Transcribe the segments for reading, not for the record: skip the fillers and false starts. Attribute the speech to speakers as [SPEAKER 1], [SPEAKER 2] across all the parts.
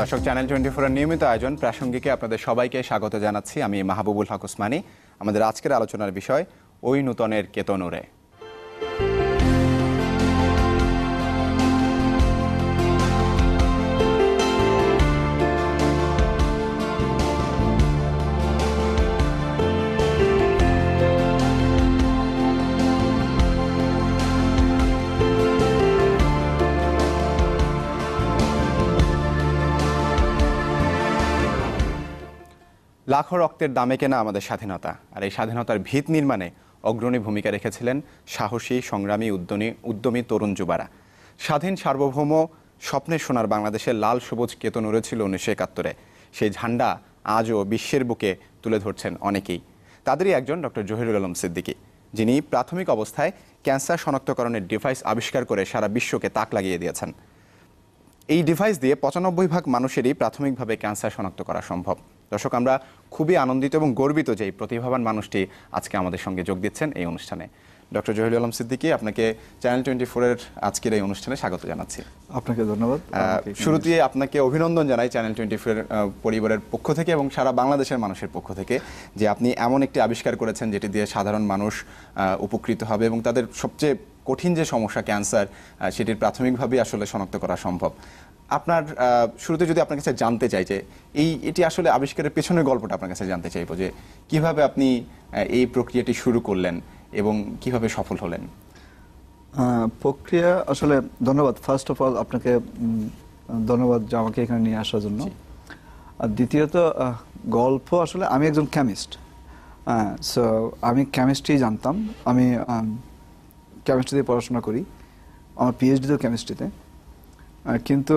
[SPEAKER 1] দর্শক, চ্যানেল 24 এর নিয়মিত আয়োজন প্রাসঙ্গিকে আপনাদের সবাইকে স্বাগত জানাচ্ছি। আমি মাহবুবুল হক ওসমানী। আমাদের আজকের আলোচনার বিষয় ওই নূতনের কেতনুরে। লাখো রক্তের দামে কেনা আমাদের স্বাধীনতা, আর এই স্বাধীনতার ভিত নির্মাণে অগ্রণী ভূমিকা রেখেছিলেন সাহসী, সংগ্রামী, উদ্যমী তরুণ যুবারা। স্বাধীন, সার্বভৌম, স্বপ্নের সোনার বাংলাদেশের লাল সবুজ কেতন উড়েছিল 1971-এ। সেই ঝান্ডা আজও বিশ্বের বুকে তুলে ধরছেন অনেকেই। তাদেরই একজন ডক্টর জহিরুল আলম সিদ্দিকী, যিনি প্রাথমিক অবস্থায় ক্যান্সার শনাক্তকরণের ডিভাইস আবিষ্কার করে সারা বিশ্বকে তাক লাগিয়ে দিয়েছেন। এই ডিভাইস দিয়ে 95% মানুষেরই প্রাথমিকভাবে ক্যান্সার শনাক্ত করা সম্ভব। দর্শক, আমরা খুবই আনন্দিত এবং গর্বিত যে এই প্রতিভাবান মানুষটি আজকে আমাদের সঙ্গে যোগ দিচ্ছেন এই অনুষ্ঠানে। ডক্টর জহিরুল আলম সিদ্দিকী, আপনাকে চ্যানেল 24-এর আজকের এই অনুষ্ঠানে স্বাগত জানাচ্ছি।
[SPEAKER 2] আপনাকে ধন্যবাদ।
[SPEAKER 1] শুরুতেই আপনাকে অভিনন্দন জানাই চ্যানেল 24 পরিবারের পক্ষ থেকে এবং সারা বাংলাদেশের মানুষের পক্ষ থেকে, যে আপনি এমন একটি আবিষ্কার করেছেন যেটি দিয়ে সাধারণ মানুষ উপকৃত হবে এবং তাদের সবচেয়ে কঠিন যে সমস্যা ক্যান্সার, সেটির প্রাথমিকভাবেই আসলে শনাক্ত করা সম্ভব। আপনার শুরুতে যদি আপনার কাছে জানতে চাই যে এটি আসলে আবিষ্কারের পেছনের গল্পটা আপনার কাছে জানতে চাইবো, যে কিভাবে আপনি এই প্রক্রিয়াটি শুরু করলেন এবং কিভাবে সফল হলেন।
[SPEAKER 2] প্রক্রিয়া আসলে ধন্যবাদ। ফার্স্ট অফ অল আপনাকে ধন্যবাদ যে আমাকে এখানে নিয়ে আসার জন্য। আর দ্বিতীয়ত গল্প, আসলে আমি একজন কেমিস্ট, সো আমি কেমিস্ট্রি জানতাম। আমি কেমিস্ট্রিতে পড়াশোনা করি, আমার পিএইচডিতেও কেমিস্ট্রিতে। কিন্তু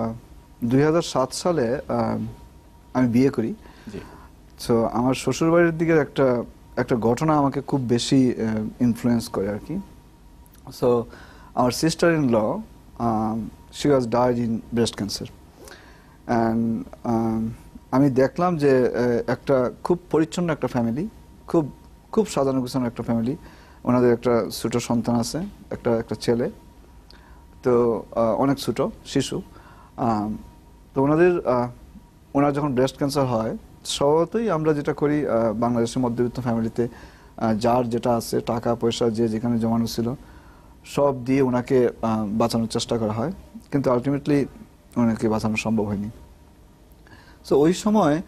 [SPEAKER 2] 2007 সালে আমি বিয়ে করি। সো আমার শ্বশুরবাড়ির দিকের একটা ঘটনা আমাকে খুব বেশি ইনফ্লুয়েন্স করে আর কি। সো আমার sister in law, she was died in breast cancer. And আমি দেখলাম যে একটা খুব পরিচ্ছন্ন একটা ফ্যামিলি, খুব খুব সাজানো গুছানো একটা ফ্যামিলি। ওনাদের একটা ছোট সন্তান আছে, একটা ছেলে, তো অনেক ছোট শিশু। তো ওনার যখন ব্রেস্ট ক্যান্সার হয়, স্বভাবতই আমরা যেটা করি বাংলাদেশের মধ্যবিত্ত ফ্যামিলিতে, যার যেটা আছে, টাকা পয়সা যে যেখানে জমানো ছিল সব দিয়ে ওনাকে বাঁচানোর চেষ্টা করা হয়, কিন্তু আলটিমেটলি ওনাকে বাঁচানো সম্ভব হয়নি। সো ওই সময়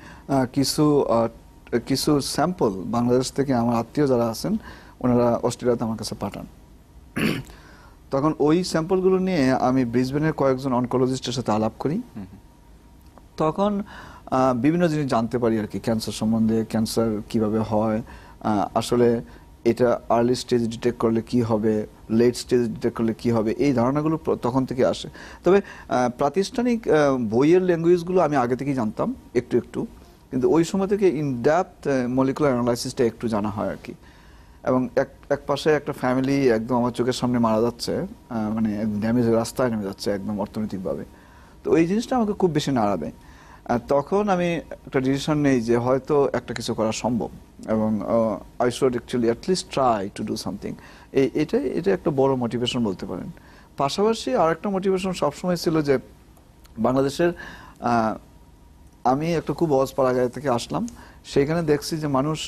[SPEAKER 2] কিছু স্যাম্পল বাংলাদেশ থেকে আমার আত্মীয় যারা আছেন, ওনারা অস্ট্রেলিয়াতে আমার কাছে পাঠান। তখন ওই স্যাম্পলগুলো নিয়ে আমি ব্রিসবেনের কয়েকজন অনকোলজিস্টের সাথে আলাপ করি। তখন বিভিন্ন জিনিস জানতে পারি আর কি, ক্যান্সার সম্বন্ধে, ক্যান্সার কিভাবে হয়, আসলে এটা আর্লি স্টেজ ডিটেক্ট করলে কি হবে, লেট স্টেজ ডিটেক্ট করলে কি হবে, এই ধারণাগুলো তখন থেকে আসে। তবে প্রাতিষ্ঠানিক বইয়ের ল্যাঙ্গুয়েজগুলো আমি আগে থেকেই জানতাম একটু, কিন্তু ওই সময় থেকে ইন ডেপথ মলিকুলার অ্যানালাইসিসটা একটু জানা হয় আর কি। এবং এক পাশে একটা ফ্যামিলি একদম আমার চোখের সামনে মারা যাচ্ছে, মানে ড্যামেজ রাস্তায় নেমে যাচ্ছে একদম অর্থনৈতিকভাবে। তো এই জিনিসটা আমাকে খুব বেশি নাড়া দেয়। তখন আমি একটা ডিসিশন নেই যে হয়তো একটা কিছু করা সম্ভব, এবং I should actually at least try to do something. এটা একটা বড় মোটিভেশন বলতে পারেন। পাশাপাশি আর একটা মোটিভেশন সবসময় ছিল যে বাংলাদেশের, আমি একটা খুব অজ পাড়াগাঁয় থেকে আসলাম, সেইখানে দেখছি যে মানুষ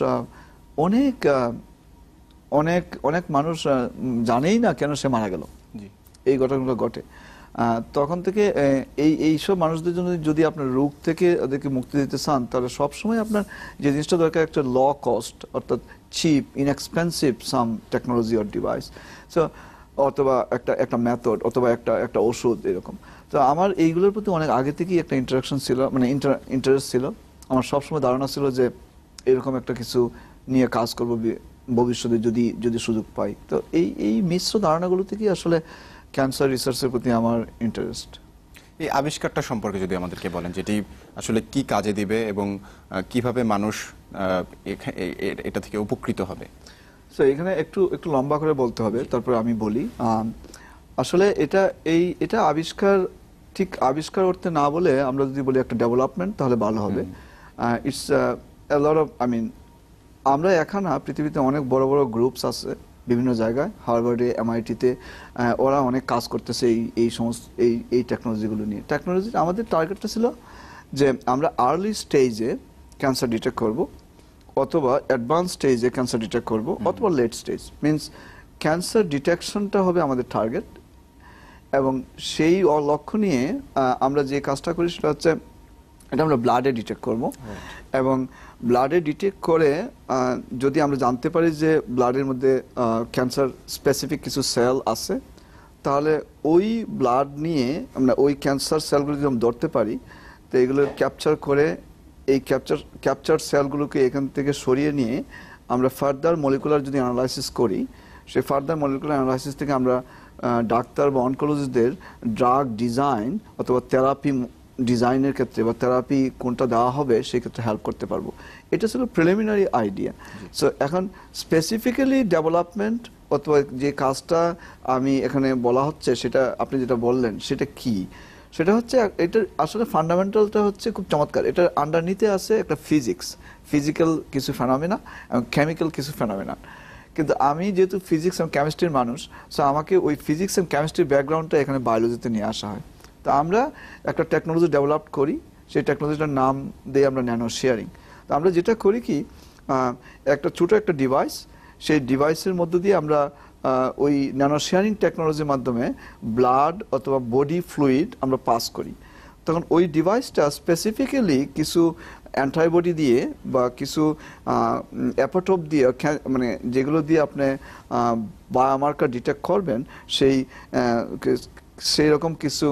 [SPEAKER 2] অনেক মানুষ জানেই না কেন সে মারা গেল, এই ঘটনাগুলো ঘটে। তখন থেকে এইসব মানুষদের জন্য যদি আপনার রোগ থেকে ওদেরকে মুক্তি দিতে চান, তাহলে সবসময় আপনার যে জিনিসটা দরকার, একটা ল কস্ট, অর্থাৎ cheap, inexpensive some technology or device, so অথবা একটা মেথড, অথবা একটা ওষুধ, এরকম। তো আমার এইগুলোর প্রতি অনেক আগে থেকেই একটা ইন্টারাকশন ছিল, মানে ইন্টারেস্ট ছিল। আমার সবসময় ধারণা ছিল যে এরকম একটা কিছু নিয়ে কাজ করবো ভবিষ্যতে যদি সুযোগ পাই। তো এই মিশ্র ধারণাগুলো থেকেই আসলে ক্যান্সার রিসার্চের প্রতি আমার ইন্টারেস্ট।
[SPEAKER 1] এই আবিষ্কারটা সম্পর্কে যদি আমাদেরকে বলেন, যেটি আসলে কি কাজে দিবে এবং কিভাবে মানুষ এটা থেকে উপকৃত হবে।
[SPEAKER 2] সো এখানে একটু লম্বা করে বলতে হবে, তারপরে আমি বলি। আসলে এটা আবিষ্কার অর্থে না বলে আমরা যদি বলি একটা ডেভেলপমেন্ট, তাহলে ভালো হবে। ইটস আ লট অফ, আমরা এখানে পৃথিবীতে অনেক বড় বড় গ্রুপস আছে বিভিন্ন জায়গায়, হার্ভার্ডে, এমআইটিতে ওরা অনেক কাজ করতেছে এই সমস্ত এই টেকনোলজিগুলো নিয়ে। টেকনোলজি আমাদের টার্গেটটা ছিল যে আমরা আর্লি স্টেজে ক্যান্সার ডিটেক্ট করব, অথবা অ্যাডভান্স স্টেজে ক্যান্সার ডিটেক্ট করব, অথবা লেট স্টেজ। মিনস ক্যান্সার ডিটেকশনটা হবে আমাদের টার্গেট, এবং সেই লক্ষ্য নিয়ে আমরা যে কাজটা করি সেটা হচ্ছে এটা আমরা ব্লাডে ডিটেক্ট করব, এবং ব্লাডে ডিটেক্ট করে যদি আমরা জানতে পারি যে ব্লাডের মধ্যে ক্যান্সার স্পেসিফিক কিছু সেল আছে, তাহলে ওই ব্লাড নিয়ে আমরা ওই ক্যান্সার সেলগুলো যদি আমরা ধরতে পারি, তো এগুলো ক্যাপচার করে এই ক্যাপচার সেলগুলোকে এখান থেকে সরিয়ে নিয়ে আমরা ফার্দার মলিকুলার যদি অ্যানালাইসিস করি, সেই ফার্দার মলিকুলার অ্যানালাইসিস থেকে আমরা ডাক্তার বা অনকোলজিস্টদের ড্রাগ ডিজাইন অথবা থেরাপি ডিজাইনের ক্ষেত্রে বা থেরাপি কোনটা দেওয়া হবে সেই ক্ষেত্রে হেল্প করতে পারবো। এটা ছিল প্রিলিমিনারি আইডিয়া। সো এখন স্পেসিফিক্যালি ডেভেলপমেন্ট অথবা যে কাজটা আমি এখানে বলা হচ্ছে, সেটা আপনি যেটা বললেন সেটা কি, সেটা হচ্ছে এটার আসলে ফান্ডামেন্টালটা হচ্ছে খুব চমৎকার। এটার আন্ডারনিতে আছে একটা ফিজিক্যাল কিছু ফেনোমেনা এবং কেমিক্যাল কিছু ফেনোমেনা। কিন্তু আমি যেহেতু ফিজিক্স এবং কেমিস্ট্রির মানুষ, সো আমাকে ওই ফিজিক্স এবং কেমিস্ট্রির ব্যাকগ্রাউন্ডটা এখানে বায়োলজিতে নিয়ে আসা হয়। তো আমরা একটা টেকনোলজি ডেভেলপ করি, সেই টেকনোলজিটার নাম দিয়ে আমরা ন্যানো শেয়ারিং। তো আমরা যেটা করি কি, একটা ছোটো একটা ডিভাইস, সেই ডিভাইসের মধ্য দিয়ে আমরা ওই ন্যানো শেয়ারিং টেকনোলজির মাধ্যমে ব্লাড অথবা বডি ফ্লুইড আমরা পাস করি। তখন ওই ডিভাইসটা স্পেসিফিক্যালি কিছু অ্যান্টিবডি দিয়ে বা কিছু অ্যাপোটোপ দিয়ে, মানে যেগুলো দিয়ে আপনি বায়োমার্কার ডিটেক্ট করবেন, সেই রকম কিছু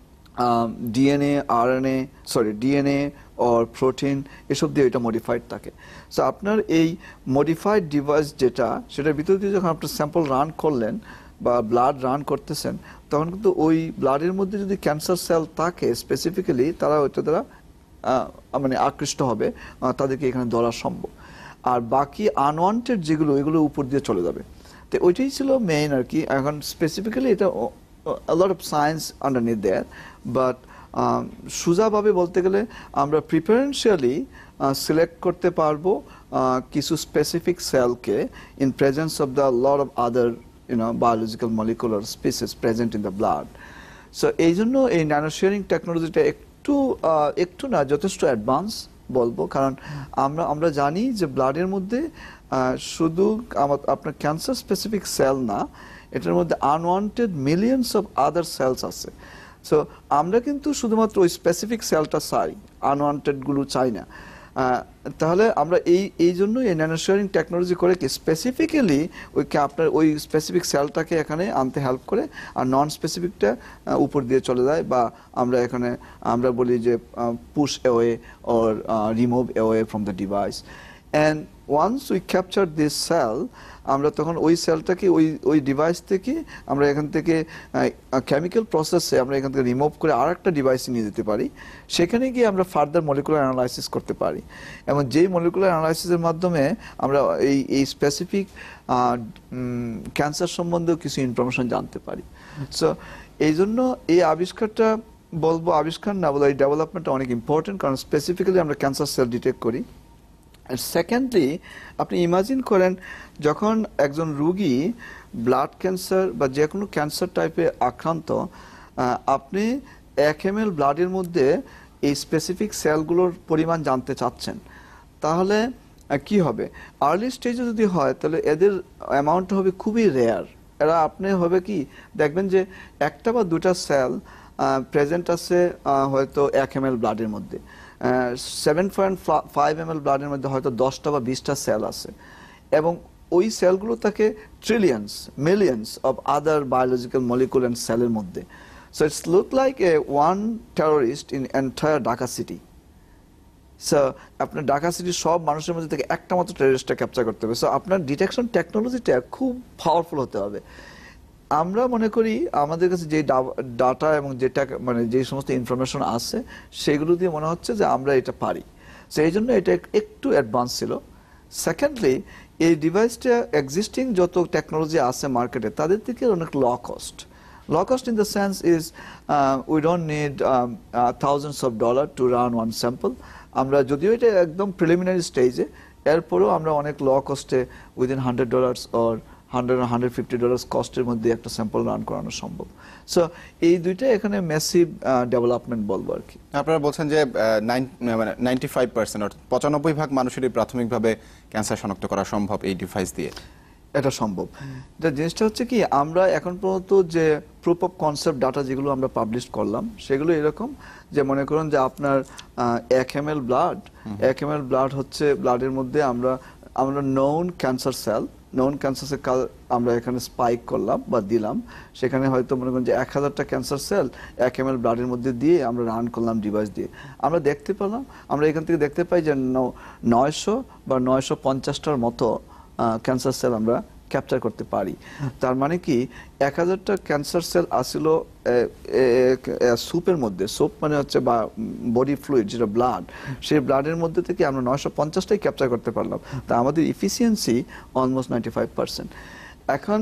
[SPEAKER 2] ডিএনএ অর প্রোটিন এসব দিয়ে এটা মডিফাইড থাকে। সো আপনার এই মডিফাইড ডিভাইস যেটা, সেটার ভিতর দিয়ে যখন আপনার স্যাম্পল রান করলেন বা ব্লাড রান করতেছেন, তখন কিন্তু ওই ব্লাডের মধ্যে যদি ক্যান্সার সেল থাকে স্পেসিফিক্যালি, তারা ওইটা দ্বারা মানে আকৃষ্ট হবে, তাদেরকে এখানে ধরা সম্ভব। আর বাকি আনওয়ান্টেড যেগুলো, এগুলো উপর দিয়ে চলে যাবে। তো ওইটাই ছিল মেইন আর কি। এখন স্পেসিফিক্যালি এটা a lot of science underneath there, but সোজাভাবে বলতে গেলে আমরা প্রিফারেন্সিয়ালি সিলেক্ট করতে পারবো কিছু স্পেসিফিক সেলকে in presence of the lot of other biological molecular species present in the blood. So এই জন্য এই ন্যানো শেয়ারিং টেকনোলজিটা একটু না, যথেষ্ট অ্যাডভান্স বলবো। কারণ আমরা জানি যে ব্লাডের মধ্যে শুধু আপনার ক্যান্সার স্পেসিফিক সেল না, এটার মধ্যে unwanted millions of other cells আছে। সো আমরা কিন্তু শুধুমাত্র ওই স্পেসিফিক সেলটা চাই, আনওয়ান্টেডগুলো চাই না। তাহলে আমরা এই জন্য এই ন্যানো শেয়ারিং টেকনোলজি করে কি স্পেসিফিক্যালি আপনার ওই স্পেসিফিক সেলটাকে এখানে আনতে হেল্প করে, আর নন স্পেসিফিকটা উপর দিয়ে চলে যায়, বা আমরা বলি যে push away or remove away from the device. And once we capture this cell, আমরা তখন ওই সেলটাকে ওই ডিভাইস থেকে আমরা এখান থেকে কেমিক্যাল প্রসেসে আমরা এখান থেকে রিমুভ করে আর একটা ডিভাইসে নিয়ে যেতে পারি। সেখানে গিয়ে আমরা ফার্দার মলিকুলার অ্যানালাইসিস করতে পারি, এবং যেই মলিকুলার অ্যানালাইসিসের মাধ্যমে আমরা এই স্পেসিফিক ক্যান্সার সম্বন্ধেও কিছু ইনফরমেশন জানতে পারি। সো এই জন্য এই আবিষ্কারটা বলবো, আবিষ্কার না বলে এই ডেভেলপমেন্টটা অনেক ইম্পর্টেন্ট, কারণ স্পেসিফিক্যালি আমরা ক্যান্সার সেল ডিটেক্ট করি। আর সেকেন্ডলি, আপনি ইমাজিন করেন যখন একজন রুগী ব্লাড ক্যান্সার বা যে কোনো ক্যান্সার টাইপে আক্রান্ত, আপনি 1 ml ব্লাডের মধ্যে এই স্পেসিফিক সেলগুলোর পরিমাণ জানতে চাচ্ছেন, তাহলে কি হবে? আর্লি স্টেজে যদি হয় তাহলে এদের অ্যামাউন্টটা হবে খুবই রেয়ার। আপনি হবে কি দেখবেন যে একটা বা দুটা সেল প্রেজেন্ট আছে হয়তো 1 ml ব্লাডের মধ্যে, 7.5 ml ব্লাডের মধ্যে হয়তো 10টা বা 20টা সেল আছে, এবং ওই সেলগুলো থাকে trillions millions of other biological molecule and সেলের মধ্যে। So it's look like one terrorist in entire Dhaka city. So আপনার ঢাকা সিটির সব মানুষের মধ্যে থেকে একটা মাত্র টেরোরিস্টটা ক্যাপচার করতে হবে। সো আপনার ডিটেকশন টেকনোলজিটা খুব পাওয়ারফুল হতে হবে। আমরা মনে করি আমাদের কাছে যে ডাটা এবং যেটা মানে যে সমস্ত ইনফরমেশন আছে, সেগুলো দিয়ে মনে হচ্ছে যে আমরা এটা পারি। সো এই জন্য এটা একটু অ্যাডভান্স ছিল। সেকেন্ডলি, এই ডিভাইসটা এক্সিস্টিং যত টেকনোলজি আছে মার্কেটে, তাদের থেকে অনেক low cost in the sense is we don't need thousands of dollars to run one sample. আমরা যদিও এটা একদম প্রিলিমিনারি স্টেজে, এরপরেও আমরা অনেক ল কস্টে উইদিন $100 or $100 কস্টের মধ্যে একটা স্যাম্পল রান করানো সম্ভব। সো এই দুইটা এখানে ম্যাসিভ ডেভেলপমেন্ট বলবো আর কি।
[SPEAKER 1] আপনারা বলছেন যে 95% অর্থাৎ 95% মানুষেরই প্রাথমিকভাবে ক্যান্সার শনাক্ত করা সম্ভব এই ডিভাইস দিয়ে।
[SPEAKER 2] এটা সম্ভব। জিনিসটা হচ্ছে কি, আমরা এখন পর্যন্ত যে প্রুফ অফ কনসেপ্ট ডাটা যেগুলো আমরা পাবলিশ করলাম সেগুলো এরকম যে মনে করুন যে আপনার 1 ml ব্লাড হচ্ছে ব্লাডের মধ্যে আমরা নোন ক্যান্সার সেল আমরা এখানে স্পাইক করলাম বা দিলাম, সেখানে হয়তো মনে করেন যে 1000টা ক্যান্সার সেল 1 ml ব্লাডের মধ্যে দিয়ে আমরা রান করলাম ডিভাইস দিয়ে, আমরা দেখতে পেলাম, আমরা এখান থেকে দেখতে পাই যে 900 বা 950টার মতো ক্যান্সার সেল আমরা ক্যাপচার করতে পারি। তার মানে কি 1000টা ক্যান্সার সেল আসিল সুপের মধ্যে, সুপ মানে হচ্ছে বা বডি ফ্লুইড যেটা ব্লাড, সেই ব্লাডের মধ্যে থেকে আমরা 950টাই ক্যাপচার করতে পারলাম। তা আমাদের ইফিসিয়েন্সি অলমোস্ট 95%। এখন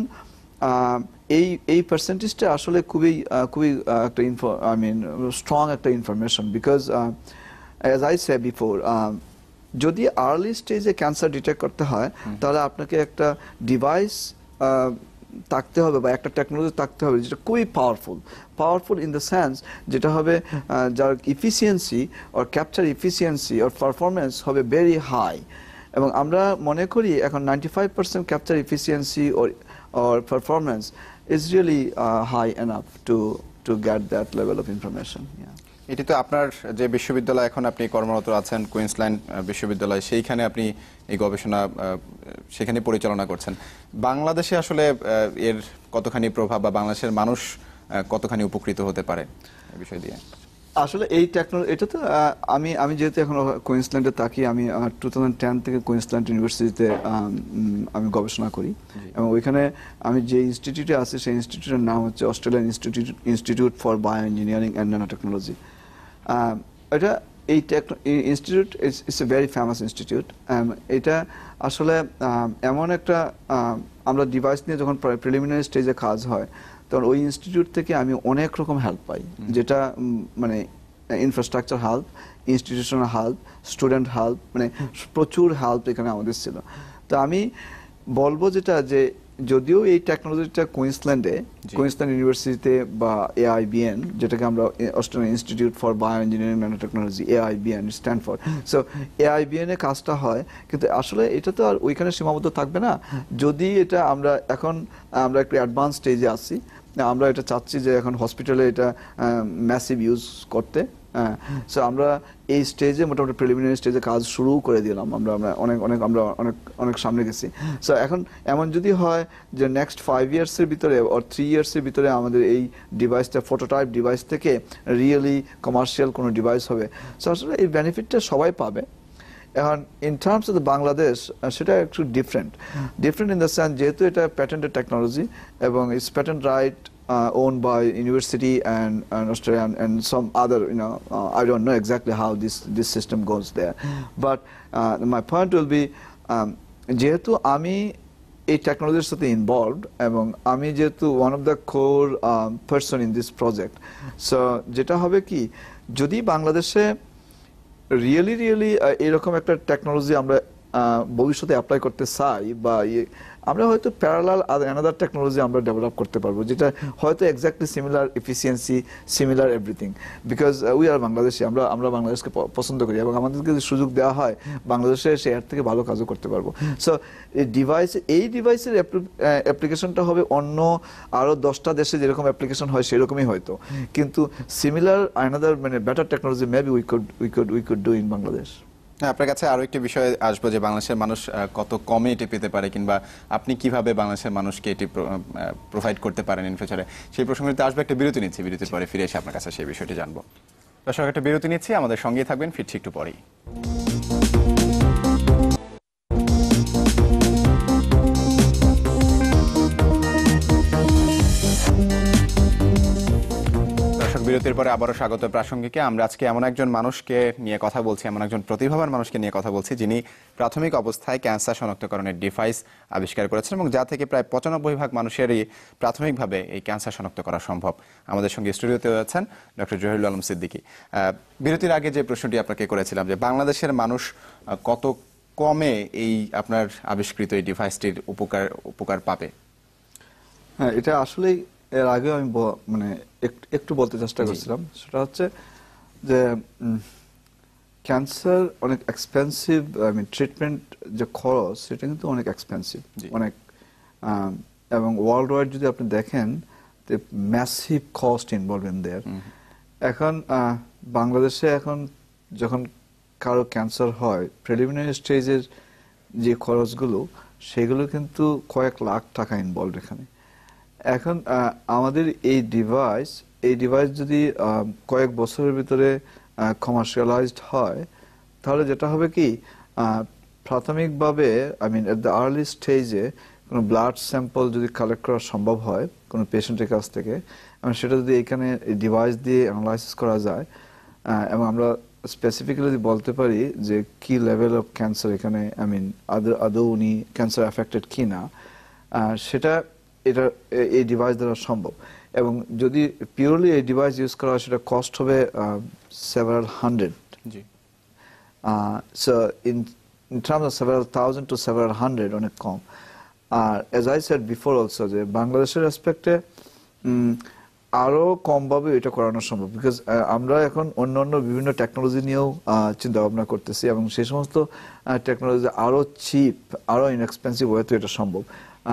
[SPEAKER 2] এই পার্সেন্টেজটা আসলে খুবই একটা স্ট্রং একটা information, because as I say before, যদি আর্লি স্টেজে ক্যান্সার ডিটেক্ট করতে হয় তাহলে আপনাকে একটা ডিভাইস থাকতে হবে বা একটা টেকনোলজি থাকতে হবে যেটা খুবই পাওয়ারফুল ইন দ্য সেন্স যেটা হবে যার efficiency or capture efficiency or performance হবে ভেরি হাই। এবং আমরা মনে করি এখন 95% capture efficiency or performance is really high enough to get that level of information. Yeah.
[SPEAKER 1] এটি তো আপনার যে বিশ্ববিদ্যালয় এখন আপনি কর্মরত আছেন, কুইন্সল্যান্ড বিশ্ববিদ্যালয়, সেইখানে আপনি এই গবেষণা সেখানে পরিচালনা করছেন। বাংলাদেশে আসলে এর কতখানি প্রভাব বা বাংলাদেশের মানুষ কতখানি উপকৃত হতে পারে এই বিষয় দিয়ে?
[SPEAKER 2] আসলে এই টেকনোলজি, এটা তো আমি যেহেতু এখন কুইন্সল্যান্ডে থাকি, আমি 2010 থেকে কুইন্সল্যান্ড ইউনিভার্সিটিতে আমি গবেষণা করি, এবং ওইখানে আমি যে ইনস্টিটিউটে আছি সেই ইনস্টিটিউটের নাম হচ্ছে Australian institute for bio engineering and nano technology. এটা এই institute it's a very famous institute. এটা আসলে এমন একটা, আমরা ডিভাইস নিয়ে যখন প্রিলিমিনারি স্টেজে কাজ হয় তখন ওই ইনস্টিটিউট থেকে আমি অনেক রকম হেল্প পাই, যেটা মানে infrastructure help, institutional help, student help, মানে প্রচুর হেল্প এখানে আমাদের ছিল। তো আমি বলবো যেটা যে যদিও এই টেকনোলজিটা কুইন্সল্যান্ড ইউনিভার্সিটিতে বা AIBN, যেটাকে আমরা Australian institute for bio engineering nano technology, AIBN stand for, so AIBN এ কাজটা হয়, কিন্তু আসলে এটা তো আর ওইখানে সীমাবদ্ধ থাকবে না। যদি এটা আমরা একটু অ্যাডভান্স স্টেজে আছি, আমরা এটা চাচ্ছি যে এখন হসপিটালে এটা ম্যাসিভ ইউজ করতে, সো আমরা এই স্টেজে মোটামুটি প্রিলিমিনারি স্টেজে কাজ শুরু করে দিলাম, আমরা অনেক সামনে গেছি। সো এখন এমন যদি হয় যে নেক্সট 5 ইয়ার্সের ভিতরে অর 3 ইয়ার্সের ভিতরে আমাদের এই ডিভাইসটা প্রোটোটাইপ ডিভাইস থেকে রিয়েলি কমার্শিয়াল কোনো ডিভাইস হবে, সো আসলে এই বেনিফিটটা সবাই পাবে। এখন ইন টার্মস অফ বাংলাদেশ সেটা একটু ডিফারেন্ট ইন দ্য সেন্স, যেহেতু এটা প্যাটেন্টেড টেকনোলজি এবং it's patent right owned by university and Australia and some other, I don't know exactly how this system goes there, but my point will be, যেহেতু আমি এই টেকনোলজির সাথে involved এবং আমি যেহেতু one of the core person in this project, so যেটা হবে কি, যদি বাংলাদেশে রিয়েলি এরকম একটা টেকনোলজি আমরা ভবিষ্যতে অ্যাপ্লাই করতে চাই, বা আমরা হয়তো প্যারালাল অ্যানাদার টেকনোলজি আমরা ডেভেলপ করতে পারবো যেটা হয়তো exactly similar efficiency, similar everything, because we are Bangladeshi, আমরা বাংলাদেশকে পছন্দ করি এবং আমাদেরকে যদি সুযোগ দেওয়া হয় বাংলাদেশে সে এর থেকে ভালো কাজও করতে পারবো। সো এই ডিভাইসের অ্যাপ্লিকেশনটা হবে অন্য আরও 10টা দেশে যেরকম অ্যাপ্লিকেশন হয় সেরকমই হয়তো, কিন্তু সিমিলার অ্যানাদার মানে better technology maybe we could do in Bangladesh.
[SPEAKER 1] আপনার কাছে আরো একটি বিষয় আসবো যে বাংলাদেশের মানুষ কত কমে এটি পেতে পারে, কিংবা আপনি কিভাবে বাংলাদেশের মানুষকে এটি প্রোভাইড করতে পারেন ইন ফিউচারে, সেই প্রসঙ্গে আসবে। একটা বিরতি নিচ্ছি, বিরতির পরে ফিরে এসে আপনার কাছে সেই বিষয়টি জানবো। দর্শক, একটা বিরতি নিচ্ছি, আমাদের সঙ্গেই থাকবেন, ফিরছি একটু পরেই। বিরতির পরে আবারও স্বাগত প্রাসঙ্গিকে। আমরা আজকে এমন একজন মানুষকে নিয়ে কথা বলছি, এমন একজন প্রতিভাবান মানুষকে নিয়ে কথা বলছি, যিনি প্রাথমিক অবস্থায় ক্যান্সার শনাক্তকরণের ডিভাইস আবিষ্কার করেছেন এবং যা থেকে প্রায় 95% মানুষেরই প্রাথমিকভাবে এই ক্যান্সার শনাক্ত করা সম্ভব। আমাদের সঙ্গে স্টুডিওতে আছেন ডক্টর জহিরুল আলম সিদ্দিকী। বিরতির আগে যে প্রশ্নটি আপনাকে করেছিলাম যে বাংলাদেশের মানুষ কত কমে এই আপনার আবিষ্কৃত এই ডিভাইসটির উপকার পাবে?
[SPEAKER 2] হ্যাঁ, এটা আসলেই এর আগে আমি মানে একটু বলতে চেষ্টা করছিলাম। সেটা হচ্ছে যে ক্যান্সার অনেক এক্সপেন্সিভ, ট্রিটমেন্ট যে খরচ সেটা কিন্তু অনেক এক্সপেন্সিভ, অনেক, এবং ওয়ার্ল্ড ওয়াইড যদি আপনি দেখেন massive cost involve in there. এখন বাংলাদেশে এখন যখন কারো ক্যান্সার হয়, প্রিলিমিনারি স্টেজের যে খরচগুলো সেগুলো কিন্তু কয়েক লাখ টাকা ইনভলভ এখানে। এখন আমাদের এই ডিভাইস যদি কয়েক বছরের ভিতরে কমার্শিয়ালাইজড হয়, তাহলে যেটা হবে কি, প্রাথমিকভাবে এট দ্য আর্লি স্টেজে কোনো ব্লাড স্যাম্পল যদি কালেক্ট করা সম্ভব হয় কোনো পেশেন্টের কাছ থেকে, এবং সেটা যদি এখানে ডিভাইস দিয়ে অ্যানালাইসিস করা যায়, এবং আমরা স্পেসিফিক্যালি যদি বলতে পারি যে কি লেভেল অফ ক্যান্সার এখানে, আদৌ উনি ক্যান্সার অ্যাফেক্টেড কি না, সেটা এই ডিভাইস দ্বারা সম্ভব। এবং যদি পিওরলি এই ডিভাইস ইউজ করা হয়, সেটা কস্ট হবে several hundred. So in terms of several thousand to several hundred, অনেক কম। আর as I said before also, যে বাংলাদেশের রেসপেক্টে আরো কম ভাবে এটা করানো সম্ভব, বিকজ আমরা এখন অন্যান্য বিভিন্ন টেকনোলজি নিয়েও চিন্তা ভাবনা করতেছি, এবং সেই সমস্ত টেকনোলজি আরো চিপ, আরো ইনএক্সপেন্সিভ ওয়েতে এটা সম্ভব।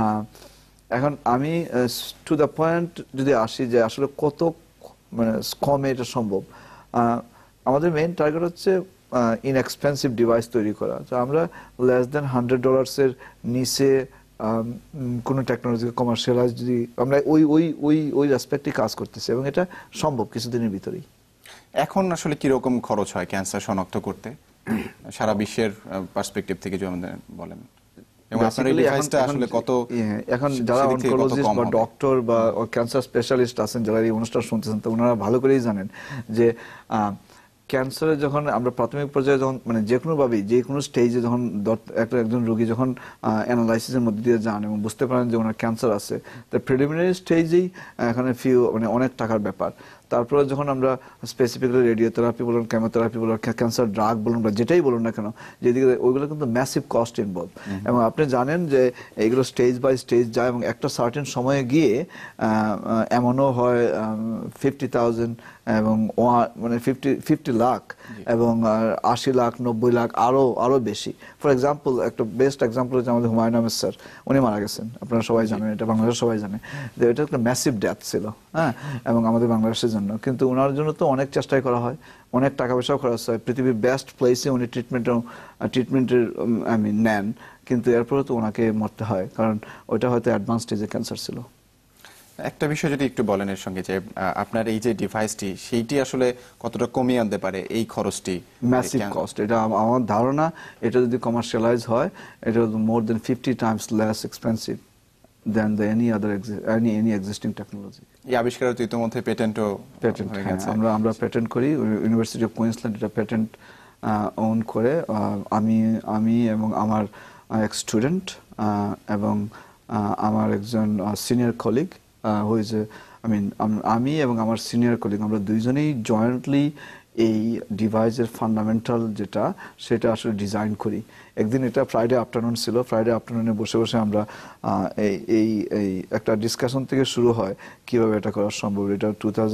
[SPEAKER 2] এখন আমি টু দ্য পয়েন্ট যদি আসি যে আসলে কত কমে এটা সম্ভব, আমাদের মেইন টার্গেট হচ্ছে ইনএক্সপেন্সিভ ডিভাইস তৈরি করা। তো আমরা লেস দেন $100 নিচে কোনো টেকনোলজিকে কমার্শিয়ালাইজ যদি আমরা ওই রেসপেক্টে কাজ করতেছি, এবং এটা সম্ভব কিছুদিনের ভিতরেই।
[SPEAKER 1] এখন আসলে কিরকম খরচ হয় ক্যান্সার শনাক্ত করতে সারা বিশ্বের পার্সপেক্টিভ থেকে যদি আমাদের বলেন? এবং আপনার এই ডিভাইসটা আসলে কত,
[SPEAKER 2] এখন যারা অনকোলজিস্ট বা ডক্টর বা ক্যান্সার স্পেশালিস্ট আছেন যারা এই অনুষ্ঠান শুনতেছেন, তো ওনারা ভালো করেই জানেন যে ক্যান্সারে যখন আমরা প্রাথমিক পর্যায়ে যখন যে কোনোভাবেই যে কোনো স্টেজে যখন একজন রোগী যখন অ্যানালাইসিসের মধ্যে দিয়ে যান এবং বুঝতে পারেন যে ওনার ক্যান্সার আছে, তো প্রিলিমিনারি স্টেজেই এখানে অনেক টাকার ব্যাপার। তারপরে যখন আমরা স্পেসিফিক্যালি রেডিওথেরাপি বলুন, কেমোথেরাপি বলুন, ক্যান্সার ড্রাগ বলুন বা যেটাই বলুন না কেন, যেদিকে ওইগুলো কিন্তু ম্যাসিভ কস্ট ইনভলভ। এবং আপনি জানেন যে এইগুলো স্টেজ বাই স্টেজ যায়, এবং একটা সার্টেন সময়ে গিয়ে এমনও হয় 50,000 এবং 50 লাখ এবং 80 লাখ 90 লাখ আরো বেশি। ফর এক্সাম্পল, একটা বেস্ট এক্সাম্পল হচ্ছে আমাদের হুমায়ুন আহমেদ স্যার, উনি মারা গেছেন, আপনারা সবাই জানেন, এটা বাংলাদেশের সবাই জানে যে এটা একটা ম্যাসিভ ডেথ ছিল, হ্যাঁ, এবং আমাদের বাংলাদেশের জন্য। কিন্তু ওনার জন্য তো অনেক চেষ্টাই করা হয়, অনেক টাকা পয়সাও খরচ হয়, পৃথিবীর বেস্ট প্লেসে উনি ট্রিটমেন্টের নেন, কিন্তু এরপরে তো ওনাকে মরতে হয়, কারণ ওইটা হয়তো অ্যাডভান্স স্টেজে ক্যান্সার ছিল।
[SPEAKER 1] একটা বিষয় যদি একটু বলেন এর সঙ্গে, যে আপনার এই যে ডিভাইসটি সেইটি আসলে কতটা কমিয়ে আনতে পারে এই খরচটি?
[SPEAKER 2] ম্যাসিভ কস্ট, এটা আমার ধারণা, এটা যদি কমার্শিয়ালাইজ হয়, এটা মোর দেন 50 times less expensive than any existing technology.
[SPEAKER 1] এই আবিষ্কার তো ইতিমধ্যে পেটেন্টও হয়ে গেছে।
[SPEAKER 2] আমরা পেটেন্ট করি, ইউনিভার্সিটি অফ কুইন্সল্যান্ড এটা পেটেন্ট ওন করে। আমি এবং আমার এক স্টুডেন্ট এবং আমার একজন সিনিয়র কলিগ, আমি এবং আমার সিনিয়র কলিগ, আমরা দুইজনেই জয়েন্টলি এই ডিভাইসের ফান্ডামেন্টাল সেটা আসলে ডিজাইন করি। একদিন এটা ফ্রাইডে আফটারনুন ছিল, ফ্রাইডে আফটারনুনে বসে বসে আমরা এই একটা ডিসকাশন থেকে শুরু হয় কিভাবে এটা করা সম্ভব। এটা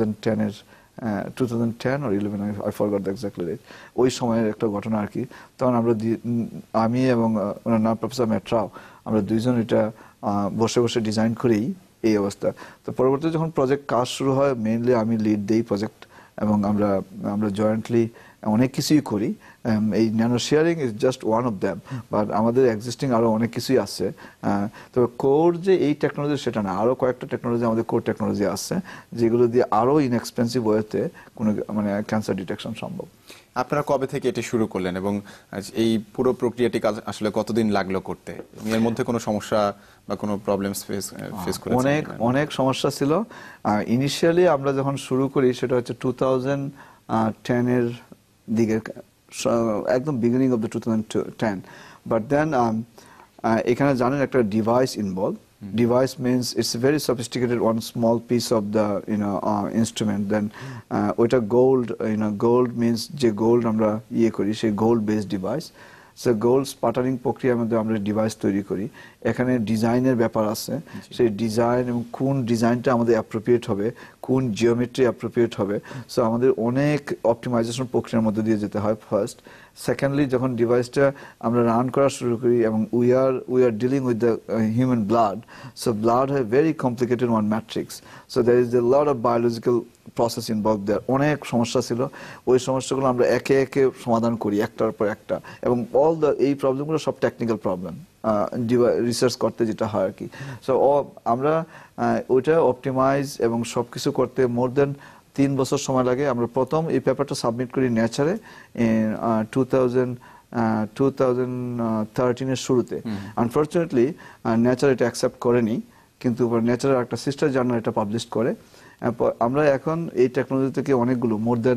[SPEAKER 2] 2010 or 11, I forgot the exact date, ওই সময়ের একটা ঘটনা আর কি। তখন আমি এবং ওনার নাম প্রফেসর মেট্রাও, আমরা দুইজন এটা বসে বসে ডিজাইন করেই এই অবস্থা। তো পরবর্তীতে যখন প্রজেক্ট কাজ শুরু হয়, মেইনলি আমি লিড দেই প্রজেক্ট, এবং আমরা জয়েন্টলি অনেক কিছুই করি। এই nano sharing is just one of them, but আমাদের এক্সিস্টিং আরো অনেক কিছুই আছে। তবে কোর যে এই টেকনোলজি সেটা না, আরো কয়েকটা টেকনোলজি আমাদের কোর টেকনোলজি আছে যেগুলো দিয়ে আরো ইনএক্সপেন্সিভ ওয়েতে কোনো ক্যান্সার ডিটেকশন সম্ভব।
[SPEAKER 1] আপনারা কবে থেকে এটি শুরু করলেন এবং এই পুরো প্রক্রিয়াটি আসলে কতদিন লাগলো করতে? এর মধ্যে কোনো সমস্যা বা কোনো প্রবলেমস ফেস করেছেন?
[SPEAKER 2] অনেক সমস্যা ছিল। ইনিশিয়ালি আমরা যখন শুরু করি সেটা হচ্ছে 2010 এর দিকে, একদম beginning of the 2010। But then এখানে জানেন একটা device involve. Device means it's a very sophisticated one small piece of the instrument. Then ওইটা gold means যে gold আমরা করি সেই gold based device. So gold sputtering প্রক্রিয়ার মধ্যে আমরা ডিভাইস তৈরি করি, এখানে ডিজাইনের ব্যাপার আছে, সেই ডিজাইন এবং কোন ডিজাইনটা আমাদের অ্যাপ্রোপ্রিয়েট হবে, কোন জিওমেট্রি অ্যাপ্রোপ্রিয়েট হবে, সো আমাদের অনেক অপটিমাইজেশন প্রক্রিয়ার মধ্যে দিয়ে যেতে হয় ফার্স্ট। সেকেন্ডলি যখন ডিভাইসটা আমরা রান করা শুরু করি এবং we are dealing with the human blood, so blood have very complicated one matrix, so there is a lot of biological process involve there. অনেক সমস্যা ছিল, ওই সমস্যাগুলো আমরা একে একে সমাধান করি একটার পর একটা, এবং এই প্রবলেমগুলো সব টেকনিক্যাল প্রবলেম রিসার্চ করতে যেটা হয় আর কি। সো আমরা ওইটা অপটিমাইজ এবং সবকিছু করতে মোর দেন 3 বছর সময় লাগে। আমরা প্রথম এই পেপারটা সাবমিট করি নেচারে 2013 এর শুরুতে। আনফর্চুনেটলি নেচার এটা অ্যাকসেপ্ট করেনি, কিন্তু নেচারের একটা সিস্টার জার্নাল এটা পাবলিশ করে। আমরা এখন এই টেকনোলজি থেকে অনেকগুলো more than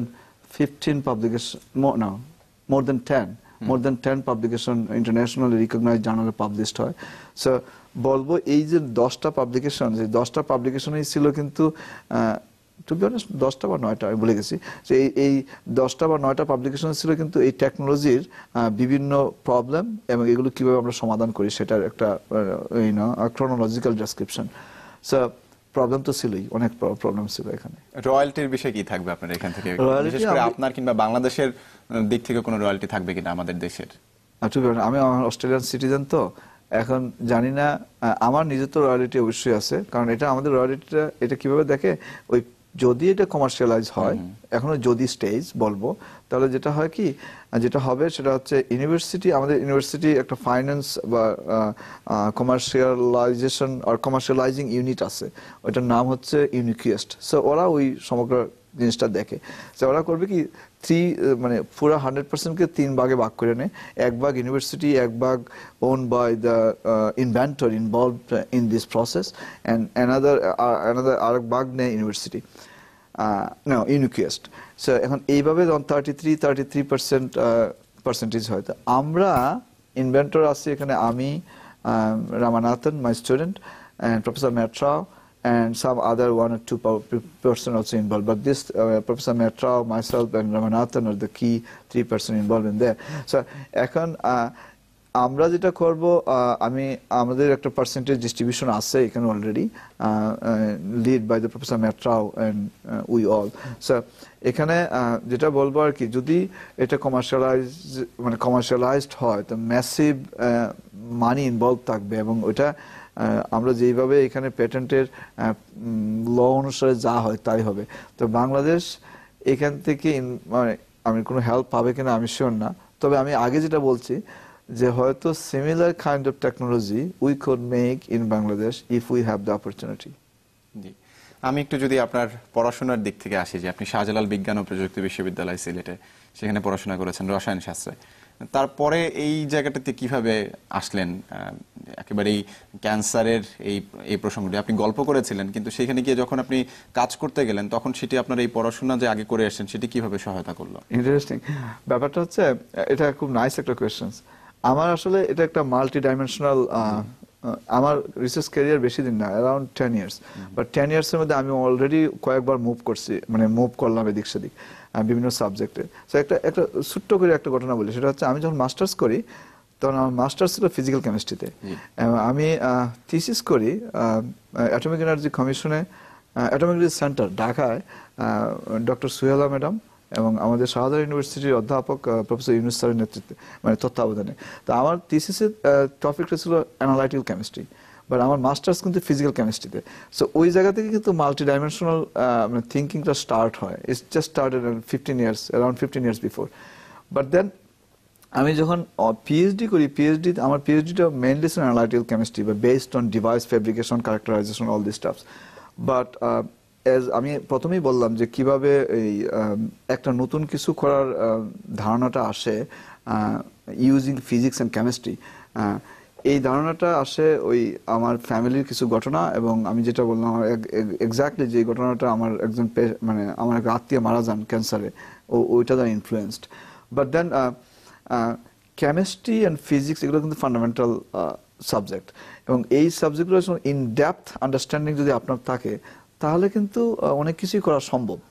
[SPEAKER 2] 10 publication international recognized জার্নালে পাবলিশড হয়। সো বলবো এই যে 10টা পাবলিকেশন, এই 10টা পাবলিকেশনই ছিল কিন্তু টু বি অনেস্ট 10টা বা 9টা আমি ভুলে গেছি, যে এই 10টা বা 9টা পাবলিকেশন ছিল কিন্তু এই টেকনোলজির বিভিন্ন প্রবলেম এবং এগুলো কিভাবে আমরা সমাধান করি সেটার একটা ক্রোনোলজিক্যাল ডেসক্রিপশন। সো প্রবলেম তো ছিলই, অনেক প্রবলেম ছিল এখানে।
[SPEAKER 1] রয়্যালটির বিষয় কি থাকবে আপনার এখান থেকে, বিশেষ করে আপনার কিংবা বাংলাদেশের দিক থেকে কোনো রয়্যালটি থাকবে কিনা আমাদের দেশের?
[SPEAKER 2] আমি অস্ট্রেলিয়ান সিটিজেন, তো এখন জানি না, আমার নিজের তো রয়্যালিটি অবশ্যই আছে, কারণ এটা আমাদের রয়্যালিটিটা এটা কিভাবে দেখে, ওই যদি এটা কমার্শিয়ালাইজ হয়, এখনো যদি স্টেজ বলবো, তাহলে যেটা হয় কি, যেটা হবে সেটা হচ্ছে আমাদের ইউনিভার্সিটি একটা ফাইন্যান্স বা কমার্শিয়ালাইজেশন আর কমার্শিয়ালাইজিং ইউনিট আছে, ওইটার নাম হচ্ছে ইউনিকুয়েস্ট। সো ওরা ওই সমগ্র জিনিসটা দেখে। সো ওরা করবে কি, মানে পুরো 100%কে 3 ভাগে ভাগ করে নেয়। এক ভাগ ইউনিভার্সিটি, এক ভাগ own by the inventor involved in this process, and আরেক ভাগ নেয় ইউনিভার্সিটি, ইউনিকুয়েস্ট। সো এখন এইভাবে যখন 33% হয়, তো আমরা ইনভেন্টর আছি এখানে, আমি, Ramanathan, my student, and Professor Matrao, and some other 1 or 2 person also involved. But this Professor Matrao, myself, and Ramanathan are the key 3 person involved in there. So এখন আমরা যেটা করব, আমাদের একটা পার্সেন্টেজ ডিস্ট্রিবিউশন আছে এখানে already, lead by the professor Matrao and we all. So এখানে যেটা বলবো আর কি, যদি এটা কমার্শিয়ালাইজড হয়, তো ম্যাসিভ মানি ইনভলভ থাকবে, এবং ওইটা আমরা যেইভাবে এখানে পেটেন্টের ল অনুসারে যা হয় তাই হবে। তো বাংলাদেশ এখান থেকে আমি কোনো হেল্প পাবে কিনা আমি শিওর না, তবে আমি আগে যেটা বলছি যে হয়তো similar kind of technology we could make in Bangladesh if we have the opportunity.
[SPEAKER 1] জি, আমি একটু যদি আপনার পড়াশোনার দিক থেকে আসি, যে আপনি শাহজালাল বিজ্ঞান ও প্রযুক্তি বিশ্ববিদ্যালয় সিলেটে সেখানে পড়াশোনা করেছেন রসায়ন শাস্ত্রে, তারপরে এই জায়গাটাতে কিভাবে আসলেন? একেবারেই ক্যান্সারের এই প্রসঙ্গটি আপনি গল্প করেছিলেন, কিন্তু সেখানে গিয়ে যখন আপনি কাজ করতে গেলেন, তখন সেটি আপনার এই পড়াশোনা যে আগে করে আসছেন সেটি কিভাবে সহায়তা করলো?
[SPEAKER 2] ইন্টারেস্টিং ব্যাপারটা হচ্ছে, এটা খুব নাইস একটা কোয়েশ্চেন। আমার আসলে এটা একটা মাল্টি ডাইমেনশনাল, আমার রিসার্চ ক্যারিয়ার বেশি দিন না, অ্যারাউন্ড 10 ইয়ার্স, বাট 10 ইয়ার্সের মধ্যে আমি অলরেডি কয়েকবার মুভ করলাম এদিক সেদিক বিভিন্ন সাবজেক্টে। সো একটা ছোট্ট করে একটা ঘটনা বলি, সেটা হচ্ছে আমি যখন মাস্টার্স করি, তখন আমার মাস্টার্স ছিল ফিজিক্যাল কেমিস্ট্রিতে। আমি থিসিস করি অ্যাটমিক এনার্জি কমিশনে, অ্যাটমিক এনার্জি সেন্টার ঢাকায়, ডক্টর সুহেলা ম্যাডাম এবং আমাদের শাহজালাল ইউনিভার্সিটির অধ্যাপক প্রফেসর ইউনুস স্যারের নেতৃত্বে, মানে তত্ত্বাবধানে। তো আমার থিসিসের টপিকটা ছিল অ্যানালাইটিক্যাল কেমিস্ট্রি, বাট আমার মাস্টার্স কিন্তু ফিজিক্যাল কেমিস্ট্রিতে। সো ওই জায়গা থেকে কিন্তু মাল্টি ডাইমেনশনাল থিঙ্কিংটা স্টার্ট হয়। It's just started around 15 years before. But then আমি যখন পিএইচডি করি, আমার পিএইচডিটা মেইনলি ছিল অ্যানালাইটিক্যাল কেমিস্ট্রি, বা based on device fabrication, characterization, all this stuffs. But আমি প্রথমেই বললাম যে কিভাবে এই একটা নতুন কিছু করার ধারণাটা আসে ইউজিং ফিজিক্স অ্যান্ড কেমিস্ট্রি। এই ধারণাটা আসে ওই আমার ফ্যামিলির কিছু ঘটনা, এবং আমি যেটা বললাম এক্স্যাক্টলি যে ঘটনাটা আমার আমার এক আত্মীয় মারা যান ক্যান্সারে, ওইটা দ্বারা influenced. But then chemistry and physics এগুলো কিন্তু ফান্ডামেন্টাল সাবজেক্ট, এবং এই সাবজেক্টগুলো ইন ডেপথ আন্ডারস্ট্যান্ডিং যদি আপনার থাকে, তাহলে কিন্তু অনেক কিছুই করা সম্ভব।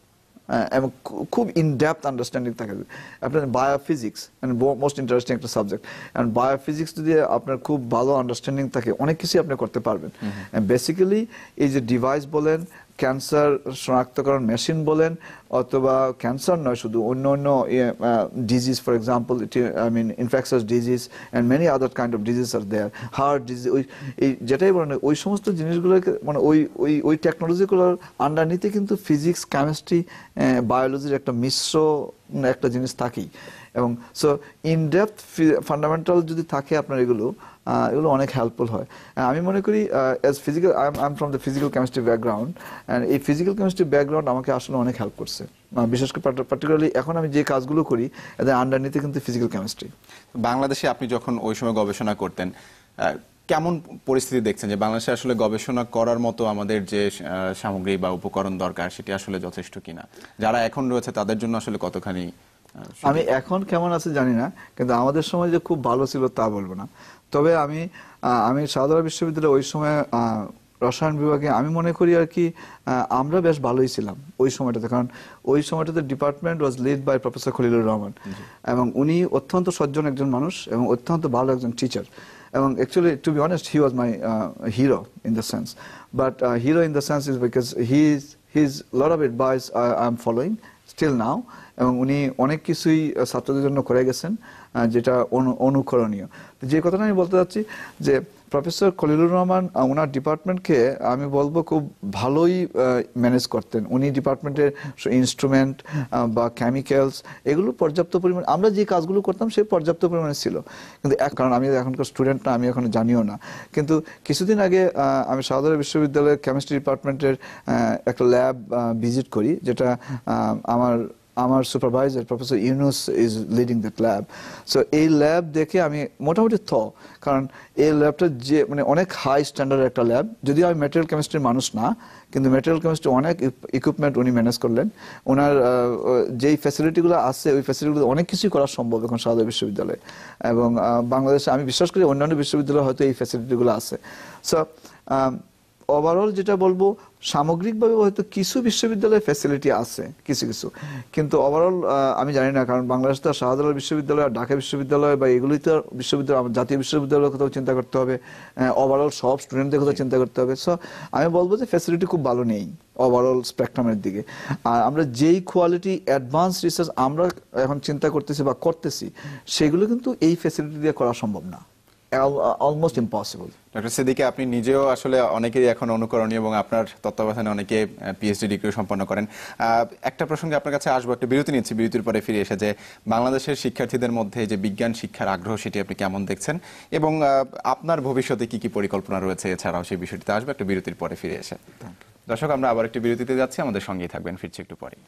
[SPEAKER 2] এবং খুব ইন ডেপথ আন্ডারস্ট্যান্ডিং থাকে। আপনার বায়োফিজিক্স মানে মোস্ট ইন্টারেস্টিং একটা সাবজেক্ট, অ্যান্ড বায়োফিজিক্স যদি আপনার খুব ভালো আন্ডারস্ট্যান্ডিং থাকে অনেক কিছুই আপনি করতে পারবেন। বেসিক্যালি এই যে ডিভাইস বলেন, ক্যান্সার শনাক্তকরণ মেশিন বলেন, অথবা ক্যান্সার নয় শুধু অন্য অন্য disease, for example I mean infectious disease and many other kind of disease are there, heart disease, ওই এই যেটাই বলেন ওই সমস্ত জিনিসগুলোকে মানে ওই টেকনোলজিগুলোর আন্ডারনিতে কিন্তু ফিজিক্স, কেমিস্ট্রি, বায়োলজির একটা মিশ্র একটা জিনিস থাকেই। এবং সো ইন ডেপথ ফান্ডামেন্টাল যদি থাকে আপনার এগুলো অনেক হেল্পফুল হয়। আমি মনে করি as physical, I am from the physical chemistry background, and এই ফিজিক্যাল কেমিস্ট্রি ব্যাকগ্রাউন্ড আমাকে আসলে অনেক হেল্প করছে, বিশেষ করে পার্টিকুলারলি এখন আমি যে কাজগুলো করি এদের আন্ডারনিতে কিন্তু ফিজিক্যাল কেমিস্ট্রি।
[SPEAKER 1] বাংলাদেশে আপনি যখন ওই সময় গবেষণা করতেন, কেমন পরিস্থিতি দেখছেন যে বাংলাদেশে আসলে গবেষণা করার মতো আমাদের যে সামগ্রী বা উপকরণ দরকার সেটি আসলে যথেষ্ট কিনা, যারা এখন রয়েছে তাদের জন্য আসলে কতখানি?
[SPEAKER 2] আমি এখন কেমন আছে জানি না, কিন্তু আমাদের সময় যে খুব ভালো ছিল তা বলবো না। তবে আমি শাহজালাল বিশ্ববিদ্যালয়ে ওই সময় রসায়ন বিভাগে আমি মনে করি আর কি আমরা বেশ ভালোই ছিলাম ওই সময়টাতে, কারণ ওই সময়টাতে department was lead by professor Khalilur Rahman, এবং উনি অত্যন্ত সজ্জন একজন মানুষ এবং অত্যন্ত ভালো একজন টিচার। এবং actually to be honest he was my hero in the sense, but hero in the sense is because his lot of advice I am following still now, এবং উনি অনেক কিছুই ছাত্রদের জন্য করে গেছেন যেটা অনুকরণীয়। যে কথাটা আমি বলতে চাচ্ছি যে প্রফেসর খলিলুর রহমান ওনার ডিপার্টমেন্টকে আমি বলবো খুব ভালোই ম্যানেজ করতেন। উনি ডিপার্টমেন্টের ইনস্ট্রুমেন্ট বা কেমিক্যালস এগুলো পর্যাপ্ত পরিমাণে, আমরা যে কাজগুলো করতাম সে পর্যাপ্ত পরিমাণে ছিল। কিন্তু কারণ আমি এখনকার স্টুডেন্ট না, আমি এখন জানিও না, কিন্তু কিছুদিন আগে আমি শাহজালাল বিশ্ববিদ্যালয়ের কেমিস্ট্রি ডিপার্টমেন্টের একটা ল্যাব ভিজিট করি, যেটা আমার supervisor professor Yunus is leading that lab. So এই ল্যাব দেখে আমি মোটামুটি কারণ এই ল্যাবটা যে মানে অনেক হাই স্ট্যান্ডার্ডের একটা ল্যাব, যদিও আমি ম্যাটেরিয়াল কেমিস্ট্রির মানুষ না, কিন্তু ম্যাটেরিয়াল কেমিস্ট্রি অনেক ইকুইপমেন্ট উনি ম্যানেজ করলেন। ওনার যেই ফ্যাসিলিটিগুলো আছে ওই ফ্যাসিলিটিগুলো অনেক কিছুই করা সম্ভব এখন শাহজালাল বিশ্ববিদ্যালয়ে, এবং বাংলাদেশে আমি বিশ্বাস করি অন্যান্য বিশ্ববিদ্যালয়ে হয়তো এই ফ্যাসিলিটিগুলো আছে। সো ওভারঅল যেটা বলবো, সামগ্রিকভাবে হয়তো কিছু বিশ্ববিদ্যালয়ে ফ্যাসিলিটি আছে কিছু, কিন্তু ওভারঅল আমি জানি না, কারণ বাংলাদেশ তো শাহজালাল বিশ্ববিদ্যালয়, ঢাকা বিশ্ববিদ্যালয় বা এগুলোই তো বিশ্ববিদ্যালয়, জাতীয় বিশ্ববিদ্যালয়ের কথাও চিন্তা করতে হবে, ওভারঅল সব স্টুডেন্টদের কথা চিন্তা করতে হবে। সো আমি বলবো যে ফ্যাসিলিটি খুব ভালো নেই ওভারঅল স্পেকট্রামের দিকে। আর আমরা যেই কোয়ালিটি অ্যাডভান্স রিসার্চ আমরা এখন চিন্তা করতেছি বা করতেছি, সেগুলো কিন্তু এই ফ্যাসিলিটি দিয়ে করা সম্ভব না, অলমোস্ট ইম্পসিবল।
[SPEAKER 1] ডক্টর সিদ্দিকী, আপনি নিজেও আসলে অনেকেই এখন অনুকরণীয় এবং আপনার তত্ত্বাবধানে অনেকে পিএইচডি ডিগ্রি সম্পন্ন করেন। একটা প্রসঙ্গে আপনার কাছে আসবো, একটা বিরতি নিচ্ছি, বিরতির পরে ফিরে এসে যে বাংলাদেশের শিক্ষার্থীদের মধ্যে যে বিজ্ঞান শিক্ষার আগ্রহ সেটি আপনি কেমন দেখছেন এবং আপনার ভবিষ্যতে কি কি পরিকল্পনা রয়েছে এছাড়াও সেই বিষয়টিতে আসবে একটা বিরতির পরে ফিরে এসে। দর্শক, আমরা আবার একটি বিরতিতে যাচ্ছি, আমাদের সঙ্গেই থাকবেন, ফিরছি একটু পরে।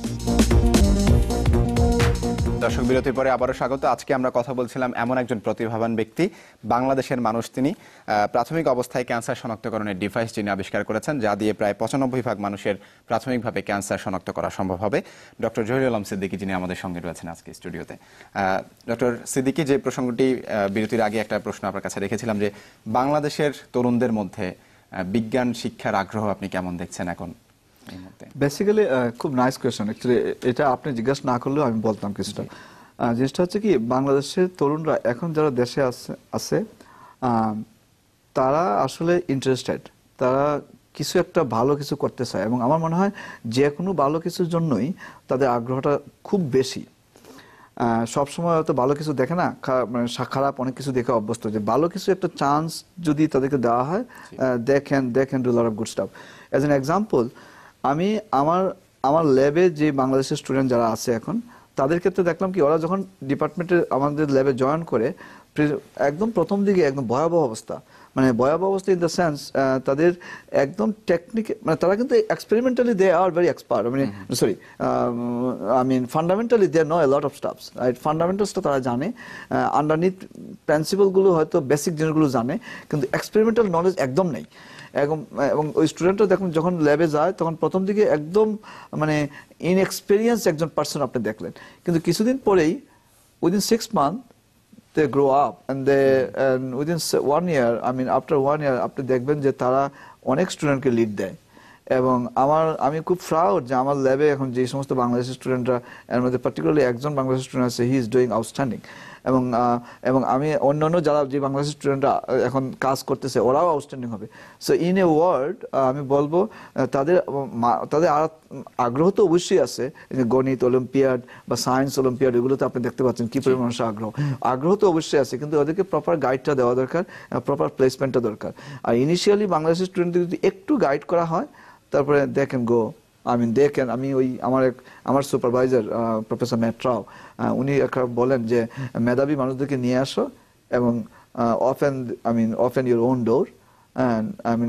[SPEAKER 1] দর্শক, বিরতির পরে আবারও স্বাগত। আজকে আমরা কথা বলছিলাম এমন একজন প্রতিভাবান ব্যক্তি, বাংলাদেশের মানুষ তিনি, প্রাথমিক অবস্থায় ক্যান্সার শনাক্তকরণের ডিভাইস যিনি আবিষ্কার করেছেন, যা দিয়ে প্রায় 95% মানুষের প্রাথমিকভাবে ক্যান্সার শনাক্ত করা সম্ভব হবে। ডক্টর জহিরুল আলম সিদ্দিকী যিনি আমাদের সঙ্গে রয়েছেন আজকে স্টুডিওতে। ডক্টর সিদ্দিকী, যে প্রসঙ্গটি বিরতির আগে একটা প্রশ্ন আপনার কাছে রেখেছিলাম যে বাংলাদেশের তরুণদের মধ্যে বিজ্ঞান শিক্ষার আগ্রহ আপনি কেমন দেখছেন এখন?
[SPEAKER 2] বেসিক্যালি খুব নাইস কোয়েশ্চন। অ্যাকচুয়ালি এটা আপনি জিজ্ঞাসা না করলেও আমি বলতাম কিছুটা। জিনিসটা হচ্ছে কি, বাংলাদেশের তরুণরা এখন যারা দেশে আছে তারা আসলে ইন্টারেস্টেড, তারা কিছু একটা ভালো কিছু করতে চায়, এবং আমার মনে হয় যে কোনো ভালো কিছুর জন্যই তাদের আগ্রহটা খুব বেশি। সবসময় হয়তো ভালো কিছু দেখে না, মানে খারাপ অনেক কিছু দেখে অভ্যস্ত, যে ভালো কিছু একটা চান্স যদি তাদেরকে দেওয়া হয়, they can do lot of good stuff. As an example, আমি আমার ল্যাবে যে বাংলাদেশের স্টুডেন্ট যারা আছে এখন, তাদের ক্ষেত্রে দেখলাম কি, ওরা যখন ডিপার্টমেন্টে আমাদের ল্যাবে জয়েন করে একদম প্রথম দিকে একদম ভয়াবহ অবস্থা, মানে ভয়াবহ অবস্থা ইন দ্য সেন্স তাদের একদম টেকনিক, মানে তারা কিন্তু experimentally they are very expert, fundamentally they know a lot of stuffs, right? ফান্ডামেন্টালসটা তারা জানে, আন্ডারনিথ প্রিন্সিপালগুলো হয়তো বেসিক জিনিসগুলো জানে, কিন্তু এক্সপেরিমেন্টাল নলেজ একদম নেই। এবং ওই স্টুডেন্টরা দেখুন যখন ল্যাবে যায় তখন প্রথম দিকে একদম মানে ইনএক্সপেরিয়েন্স একজন পার্সন আপনি দেখলেন, কিন্তু কিছুদিন পরেই within 6 months they grow up and within 1 year, after 1 year আপনি দেখবেন যে তারা অনেক স্টুডেন্টকে লিড দেয়, এবং আমি খুব প্রাউড যে আমার ল্যাবে এখন যে সমস্ত বাংলাদেশি স্টুডেন্টরা, এর মধ্যে পার্টিকুলারলি একজন বাংলাদেশি স্টুডেন্ট আছে, হি ইজ ডুইং আউটস্ট্যান্ডিং। এবং আমি অন্যান্য যারা যে বাংলাদেশি স্টুডেন্টরা এখন কাজ করতেছে ওরাও আউটস্ট্যান্ডিং হবে। সো ইন এ ওয়ার্ড আমি বলবো তাদের আগ্রহ তো অবশ্যই আছে, গণিত অলিম্পিয়াড বা সায়েন্স অলিম্পিয়াড এগুলোতে আপনি দেখতে পাচ্ছেন কি পরিমাণ মানুষের আগ্রহ তো অবশ্যই আছে, কিন্তু ওদেরকে প্রপার গাইডটা দেওয়া দরকার, প্রপার প্লেসমেন্টটা দরকার। আর ইনিশিয়ালি বাংলাদেশি স্টুডেন্টদের যদি একটু গাইড করা হয়, তারপরে দে ক্যান গো। আমি ওই আমার সুপারভাইজার প্রফেসর ম্যাট রাও, উনি একটা বলেন যে মেধাবী মানুষদেরকে নিয়ে আসো এবং open your own door, and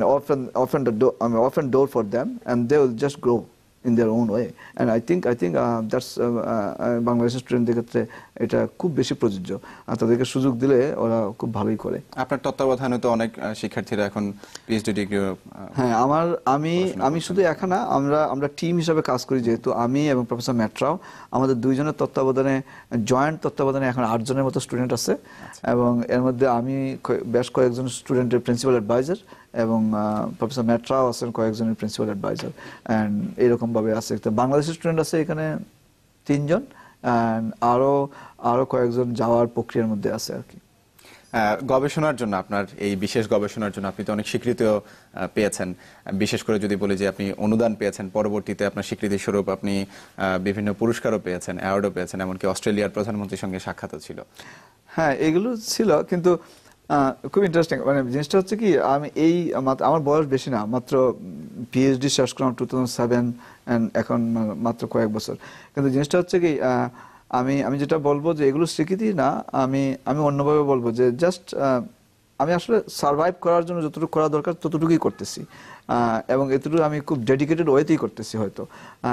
[SPEAKER 2] open door for them, and they will just grow in their own way. And I think that's বাংলাদেশের স্টুডেন্টদের ক্ষেত্রে এটা খুব বেশি প্রযোজ্য, আর তাদেরকে সুযোগ দিলে ওরা খুব ভালোই করে।
[SPEAKER 1] আপনার তত্ত্বাবধানে তো অনেক শিক্ষার্থীরা এখন পিএইচডি ডিগ্রি।
[SPEAKER 2] হ্যাঁ, আমি শুধু একা না, আমরা টিম হিসাবে কাজ করি, যেহেতু আমি এবং প্রফেসর ম্যাট্রাও, আমাদের দুইজনের তত্ত্বাবধানে, জয়েন্ট তত্ত্বাবধানে এখন 8 জনের মতো স্টুডেন্ট আছে। এবং এর মধ্যে আমি বেশ কয়েকজন স্টুডেন্টের প্রিন্সিপাল অ্যাডভাইজার, এবং প্রফেসর ম্যাট্রাও আছেন কয়েকজনের প্রিন্সিপাল অ্যাডভাইজার, অ্যান্ড এরকম ভাবে আছে। বাংলাদেশের স্টুডেন্ট আছে এখানে 3 জন, অ্যান্ড আরো কয়েকজন যাওয়ার প্রক্রিয়ার মধ্যে আছে আর কি।
[SPEAKER 1] গবেষণার জন্য, আপনার এই বিশেষ গবেষণার জন্য আপনি তো অনেক স্বীকৃতিও পেয়েছেন। বিশেষ করে যদি বলি যে আপনি অনুদান পেয়েছেন, পরবর্তীতে আপনার স্বীকৃতি স্বরূপ আপনি বিভিন্ন পুরস্কারও পেয়েছেন, অ্যাওয়ার্ডও পেয়েছেন, এমনকি অস্ট্রেলিয়ার প্রধানমন্ত্রীর সঙ্গে সাক্ষাৎও ছিল।
[SPEAKER 2] হ্যাঁ, এগুলো ছিল, কিন্তু খুব ইন্টারেস্টিং। মানে জিনিসটা হচ্ছে কি, আমার বয়স বেশি না, মাত্র পিএইচডি শেষ করলাম 2007, and এখন মাত্র কয়েক বছর। কিন্তু জিনিসটা হচ্ছে কি, আমি যেটা বলবো যে এগুলো স্বীকৃতি না, আমি অন্যভাবে বলবো যে জাস্ট আমি আসলে সার্ভাইভ করার জন্য যতটুকু করা দরকার ততটুকুই করতেছি, এবং এতটুকু আমি খুব ডেডিকেটেড ওয়েতেই করতেছি হয়তো।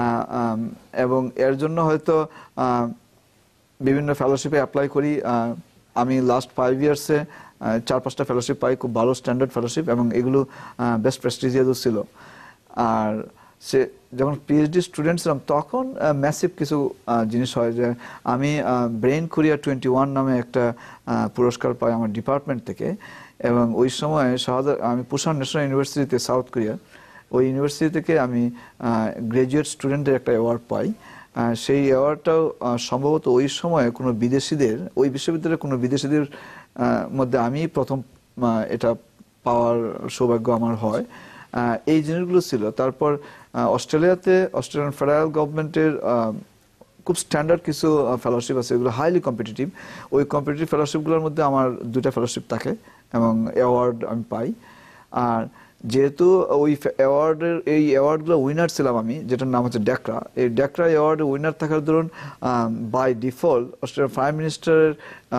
[SPEAKER 2] এবং এর জন্য হয়তো বিভিন্ন ফেলোশিপে অ্যাপ্লাই করি। আমি লাস্ট 5 ইয়ার্সে 4-5টা ফেলোশিপ পাই, খুব ভালো স্ট্যান্ডার্ড ফেলোশিপ, এবং এগুলো বেস্ট প্রেস্টিজিয়াসও ছিল। আর যখন পিএইচডি স্টুডেন্ট ছিলাম তখন ম্যাসিভ কিছু জিনিস হয়, যে আমি ব্রেইন কোরিয়া 21 নামে একটা পুরস্কার পাই আমার ডিপার্টমেন্ট থেকে। এবং ওই সময় আমি পুসান ন্যাশনাল ইউনিভার্সিটিতে, সাউথ কোরিয়া, ওই ইউনিভার্সিটি থেকে আমি গ্রাজুয়েট স্টুডেন্টের একটা অ্যাওয়ার্ড পাই। সেই অ্যাওয়ার্ডটাও সম্ভবত ওই সময় ওই বিশ্ববিদ্যালয়ের কোনো বিদেশিদের মধ্যে আমি প্রথম এটা পাওয়ার সৌভাগ্য আমার হয়। এই জিনিসগুলো ছিল। তারপর অস্ট্রেলিয়ান ফেডারেল গভর্নমেন্টের খুব স্ট্যান্ডার্ড কিছু ফেলোশিপ আছে, এগুলো হাইলি কম্পিটিটিভ। ওই কম্পিটিটিভ ফেলোশিপগুলোর মধ্যে আমার 2টা ফেলোশিপ থাকে এবং অ্যাওয়ার্ড আমি পাই। আর যেহেতু ওই অ্যাওয়ার্ডগুলো উইনার ছিলাম আমি, যেটার নাম হচ্ছে ডেকরা, এই ডেকরা অ্যাওয়ার্ডে উইনার থাকার দরুন বাই ডিফল্ট অস্ট্রেলিয়ার প্রাইম মিনিস্টারের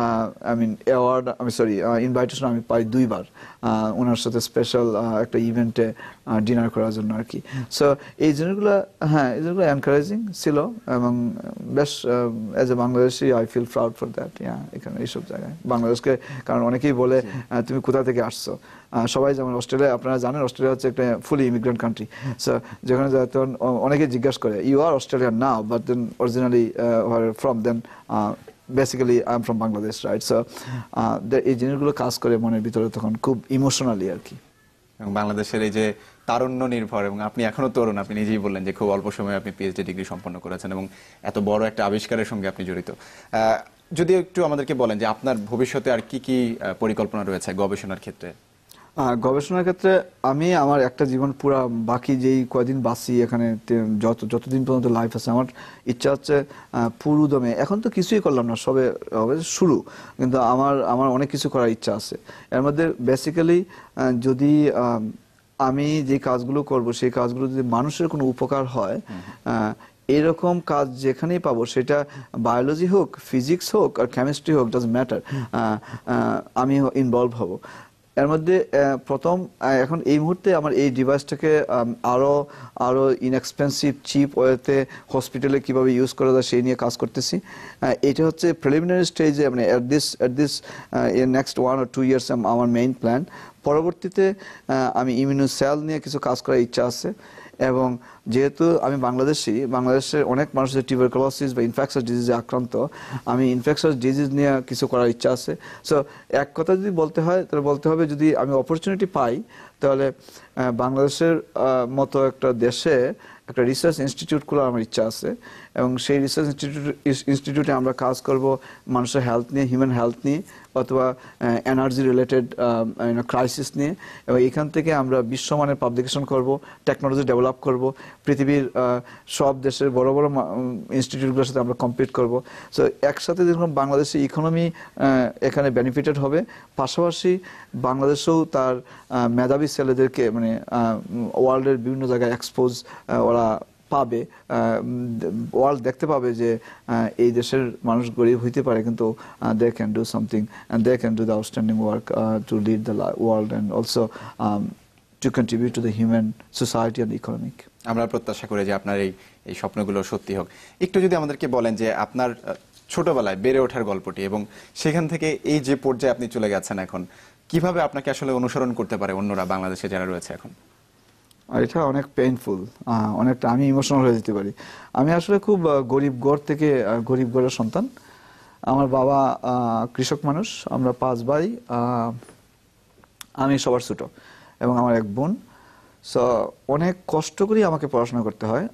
[SPEAKER 2] ইনভাইটেশন আমি পাই 2 বার, ওনার সাথে স্পেশাল একটা ইভেন্টে ডিনার করার জন্য আর কি। সো এই জিনিসগুলো এনকারেজিং ছিল, এবং বেশ as a Bangladeshi I feel proud for that. এখানে এইসব জায়গায় বাংলাদেশকে, কারণ অনেকেই বলে তুমি কোথা থেকে আসছো, সবাই যেমন অস্ট্রেলিয়া, আপনারা জানেন অস্ট্রেলিয়া হচ্ছে একটা ফুলি ইমিগ্রেন্ট কান্ট্রি। সো যেখানে যায় তখন অনেকে জিজ্ঞাসা করে, you are Australian now, but then originally from then basically I am from Bangladesh, right? So এই জিনিসগুলো কাজ করে মনের ভিতরে তখন খুব ইমোশনালি আর কি।
[SPEAKER 1] এবং বাংলাদেশের এই যে তারুণ্য নির্ভর, এবং আপনি এখনো তরুণ, আপনি নিজেই বললেন যে খুব অল্প সময়ে আপনি পিএইচডি ডিগ্রি সম্পন্ন করেছেন এবং এত বড় একটা আবিষ্কারের সঙ্গে আপনি জড়িত। যদি একটু আমাদেরকে বলেন যে আপনার ভবিষ্যতে আর কি কি পরিকল্পনা রয়েছে গবেষণার ক্ষেত্রে?
[SPEAKER 2] গবেষণার ক্ষেত্রে আমার একটা জীবন পুরা বাকি যেই কয়দিন বাঁচি এখানে, যতদিন পর্যন্ত লাইফ আছে, আমার ইচ্ছা হচ্ছে পুরো দমে, এখন তো কিছুই করলাম না, সবে শুরু, কিন্তু আমার অনেক কিছু করার ইচ্ছা আছে। এর মধ্যে বেসিক্যালি যদি আমি যে কাজগুলো করব সেই কাজগুলো যদি মানুষের কোনো উপকার হয়, এরকম কাজ যেখানেই পাবো, সেটা বায়োলজি হোক, ফিজিক্স হোক, আর কেমিস্ট্রি হোক, ডাজন্ট ম্যাটার, আমি ইনভলভ হব। এর মধ্যে প্রথম, এখন এই মুহূর্তে আমার এই ডিভাইসটাকে আরো ইনএক্সপেন্সিভ চিপ ওয়েতে হসপিটালে কিভাবে ইউজ করা যায় সেই নিয়ে কাজ করতেছি। এটা হচ্ছে প্রিলিমিনারি স্টেজে, মানে at this next 1 or 2 years আমার মেইন প্ল্যান। পরবর্তীতে আমি ইমিউনো সেল নিয়ে কিছু কাজ করার ইচ্ছা আছে, এবং যেহেতু আমি বাংলাদেশের অনেক মানুষের টিউবারকুলোসিস বা ইনফেকশাস ডিজিজে আক্রান্ত, আমি ইনফেকশাস ডিজিজ নিয়ে কিছু করার ইচ্ছা আছে। সো এক কথা যদি বলতে হয় তাহলে বলতে হবে, যদি আমি অপরচুনিটি পাই তাহলে বাংলাদেশের মতো একটা দেশে একটা রিসার্চ ইনস্টিটিউট খোলার আমার ইচ্ছা আছে, এবং সেই রিসার্চ ইনস্টিটিউটে আমরা কাজ করব মানুষের হেলথ নিয়ে, হিউম্যান হেলথ নিয়ে, অথবা এনার্জি রিলেটেড ক্রাইসিস নিয়ে, এবং এখান থেকে আমরা বিশ্বমানের পাবলিকেশন করব, টেকনোলজি ডেভেলপ করব, পৃথিবীর সব দেশের বড় বড় ইনস্টিটিউটগুলোর সাথে আমরা কম্পিট করব। সো একসাথে দেখুন বাংলাদেশের ইকোনমি এখানে বেনিফিটেড হবে, পাশাপাশি বাংলাদেশেও তার মেধাবী ছেলেদেরকে মানে ওয়ার্ল্ডের বিভিন্ন জায়গায় এক্সপোজ ওরা পাবে, ওয়ার্ল্ড দেখতে পাবে যে এই দেশের মানুষ গরিব হইতে পারে, কিন্তু they can do something and they can do the outstanding work to lead the world and also to contribute to the human society and economic.
[SPEAKER 1] আমরা প্রত্যাশা করি যে আপনার এই স্বপ্নগুলো সত্যি হোক। একটু যদি আমাদেরকে বলেন যে আপনার ছোটবেলায় বেড়ে ওঠার গল্পটি, এবং সেখান থেকে এই যে পর্যায়ে আপনি চলে গেছেন এখন, কিভাবে আপনাকে আসলে অনুসরণ করতে পারে অন্যরা বাংলাদেশে যারা রয়েছে এখন?
[SPEAKER 2] আর এটা অনেক পেইনফুল, অনেকটা আমি ইমোশনাল হয়ে যেতে পারি। আমি আসলে খুব গরিব ঘর থেকে, গরিব ঘরের সন্তান। আমার বাবা কৃষক মানুষ, আমরা 5 ভাই, আমি সবার ছোট, এবং আমার এক বোন। সো অনেক কষ্ট করে আমাকে পড়াশোনা করতে হয়।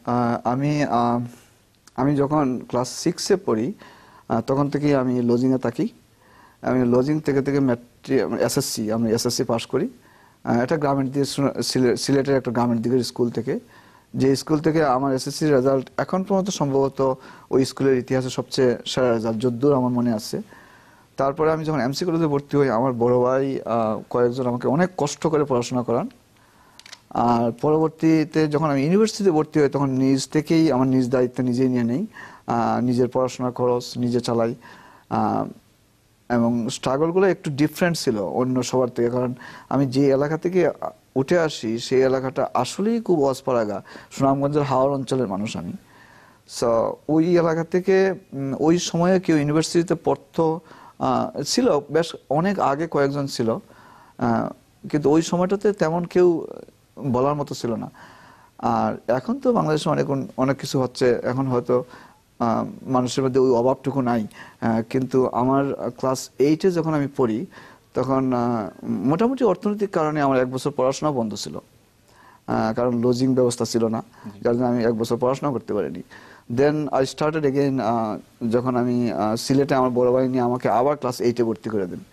[SPEAKER 2] আমি যখন ক্লাস 6-এ পড়ি তখন থেকেই আমি লজিংয়ে থাকি। আমি লজিং থেকে আমি এসএসসি পাস করি। এটা গ্রামের দিকে, সিলেটের একটা গ্রামের দিকের স্কুল থেকে, যে স্কুল থেকে আমার এসএসসি রেজাল্ট এখন পর্যন্ত সম্ভবত ওই স্কুলের ইতিহাসে সবচেয়ে সেরা রেজাল্ট, যদ্দূর আমার মনে আছে। তারপরে আমি যখন এমসি কলেজে ভর্তি হই, আমার বড় ভাই কয়েকজন আমাকে অনেক কষ্ট করে পড়াশোনা করান। আর পরবর্তীতে যখন আমি ইউনিভার্সিটিতে ভর্তি হই তখন নিজ থেকেই আমার নিজ দায়িত্ব নিজেই নিয়ে নেই, নিজের পড়াশোনার খরচ নিজে চালাই। এবং স্ট্রাগলগুলো একটু ডিফারেন্ট ছিল অন্য সবার থেকে, কারণ আমি যে এলাকা থেকে উঠে আসি সেই এলাকাটা আসলেই খুব অজপাড়াগা, সুনামগঞ্জের হাওড় অঞ্চলের মানুষ আমি। সো ওই এলাকা থেকে ওই সময়ে কেউ ইউনিভার্সিটিতে পড়তো ছিল, বেশ অনেক আগে কয়েকজন ছিল, কিন্তু ওই সময়টাতে তেমন কেউ বলার মতো ছিল না। আর এখন তো বাংলাদেশে অনেক কিছু হচ্ছে, এখন হয়তো মানুষের মধ্যে ওই অভাবটুকু নাই। কিন্তু আমার ক্লাস 8-এ যখন আমি পড়ি তখন মোটামুটি অর্থনৈতিক কারণে আমার 1 বছর পড়াশোনা বন্ধ ছিল, কারণ লজিং ব্যবস্থা ছিল না, যার জন্য আমি 1 বছর পড়াশোনা করতে পারিনি। দেন আই স্টার্টেড এগেইন, যখন আমি সিলেটে আমার বড় ভাই নিয়ে আমাকে আবার ক্লাস 8-এ ভর্তি করে দেন।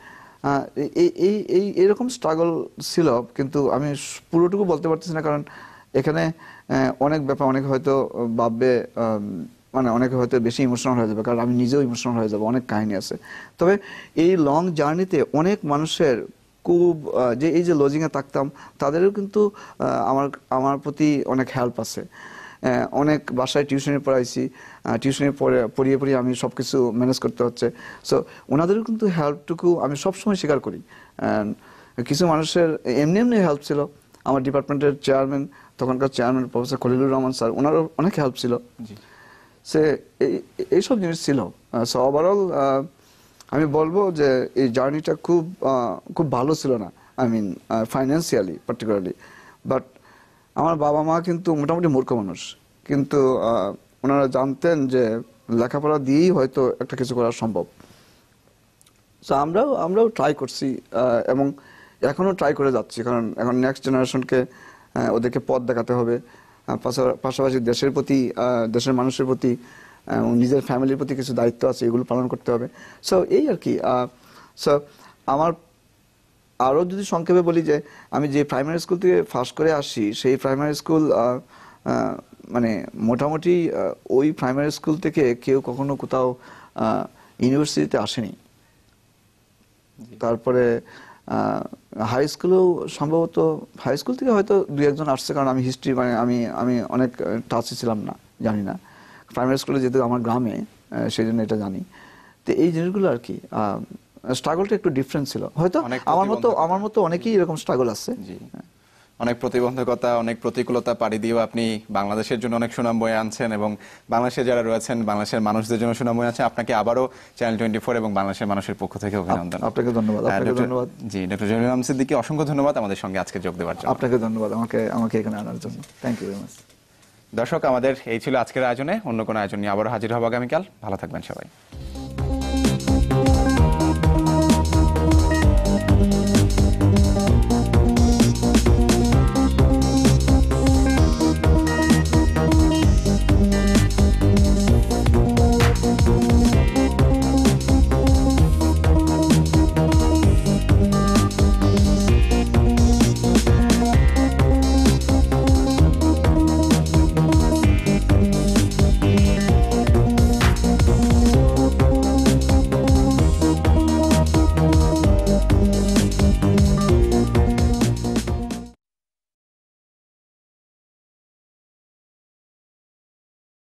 [SPEAKER 2] এরকম স্ট্রাগল ছিল, কিন্তু আমি পুরোটুকু বলতে পারতেছি না, কারণ এখানে অনেক ব্যাপার, অনেকে হয়তো ভাববে, মানে অনেকে হয়তো বেশি ইমোশনাল হয়ে যাবে, কারণ আমি নিজেও ইমোশনাল হয়ে যাবো, অনেক কাহিনী আছে। তবে এই লং জার্নিতে অনেক মানুষের খুব, যে এই যে লজিংয়ে থাকতাম তাদেরও কিন্তু আমার প্রতি অনেক হেল্প আছে। অনেক বাসায় টিউশনি পড়াইছি, টিউশনি পড়িয়ে আমি সব কিছু ম্যানেজ করতে হচ্ছে। সো ওনাদেরও কিন্তু হেল্পটুকু আমি সবসময় স্বীকার করি। কিছু মানুষের এমনি হেল্প ছিল, আমার ডিপার্টমেন্টের চেয়ারম্যান, তখনকার chairman professor Khalilur Rahman sir, ওনারও অনেক হেল্প ছিল। সে এইসব জিনিস ছিল। সো ওভারঅল আমি বলবো যে এই জার্নিটা খুব ভালো ছিল না, I mean financially particularly. But আমার বাবা মা কিন্তু মোটামুটি মূর্খ মানুষ, কিন্তু ওনারা জানতেন যে লেখাপড়া দিয়েই হয়তো একটা কিছু করা সম্ভব। সো আমরাও ট্রাই করছি, এবং এখনও ট্রাই করে যাচ্ছি, কারণ এখন নেক্সট জেনারেশনকে ওদেরকে পথ দেখাতে হবে, পাশাপাশি দেশের মানুষের প্রতি, নিজের ফ্যামিলির প্রতি কিছু দায়িত্ব আছে, এগুলো পালন করতে হবে। সো এই আর কি। সো আমার আরও যদি সংক্ষেপে বলি যে আমি যে প্রাইমারি স্কুল থেকে ফার্স্ট করে আসি, সেই প্রাইমারি স্কুল মানে মোটামুটি ওই প্রাইমারি স্কুল থেকে কেউ কখনো কোথাও ইউনিভার্সিটিতে আসেনি। তারপরে হাই স্কুলেও সম্ভবত, হাই স্কুল থেকে হয়তো 2-1 আসছে, কারণ আমি হিস্ট্রি, মানে আমি অনেক টাচে ছিলাম না, জানি না। প্রাইমারি স্কুলে যেহেতু আমার গ্রামে, সেই জন্য এটা জানি। তো এই জিনিসগুলো আর কি, স্ট্রাগলটা একটু ডিফারেন্ট ছিল হয়তো। আমার মতো অনেকেই এরকম স্ট্রাগল আছে।
[SPEAKER 1] অনেক প্রতিবন্ধকতা, অনেক প্রতিকূলতা পাড়ি দিয়েও আপনি বাংলাদেশের জন্য অনেক সুনাম বয়ে আনছেন এবং বাংলাদেশে যারা রয়েছেন, বাংলাদেশের মানুষদের জন্য সুনাম বয়ে আনছেন। আপনাকে আবারও চ্যানেল 24 এবং বাংলাদেশের মানুষের পক্ষ থেকে অভিনন্দন।
[SPEAKER 2] আপনাকে ধন্যবাদ। ধন্যবাদ।
[SPEAKER 1] জি, ডক্টর জহিরুল ইসলাম সিদ্দিকী, অসংখ্য ধন্যবাদ আমাদের সঙ্গে আজকে যোগ দেওয়ার জন্য।
[SPEAKER 2] আপনাকে ধন্যবাদ আমাকে এখানে আনার জন্য। Thank you very much.
[SPEAKER 1] দর্শক, আমাদের এই ছিল আজকের আয়োজনে। অন্য কোনো আয়োজন নিয়ে আবারও হাজির হব আগামীকাল। ভালো থাকবেন সবাই।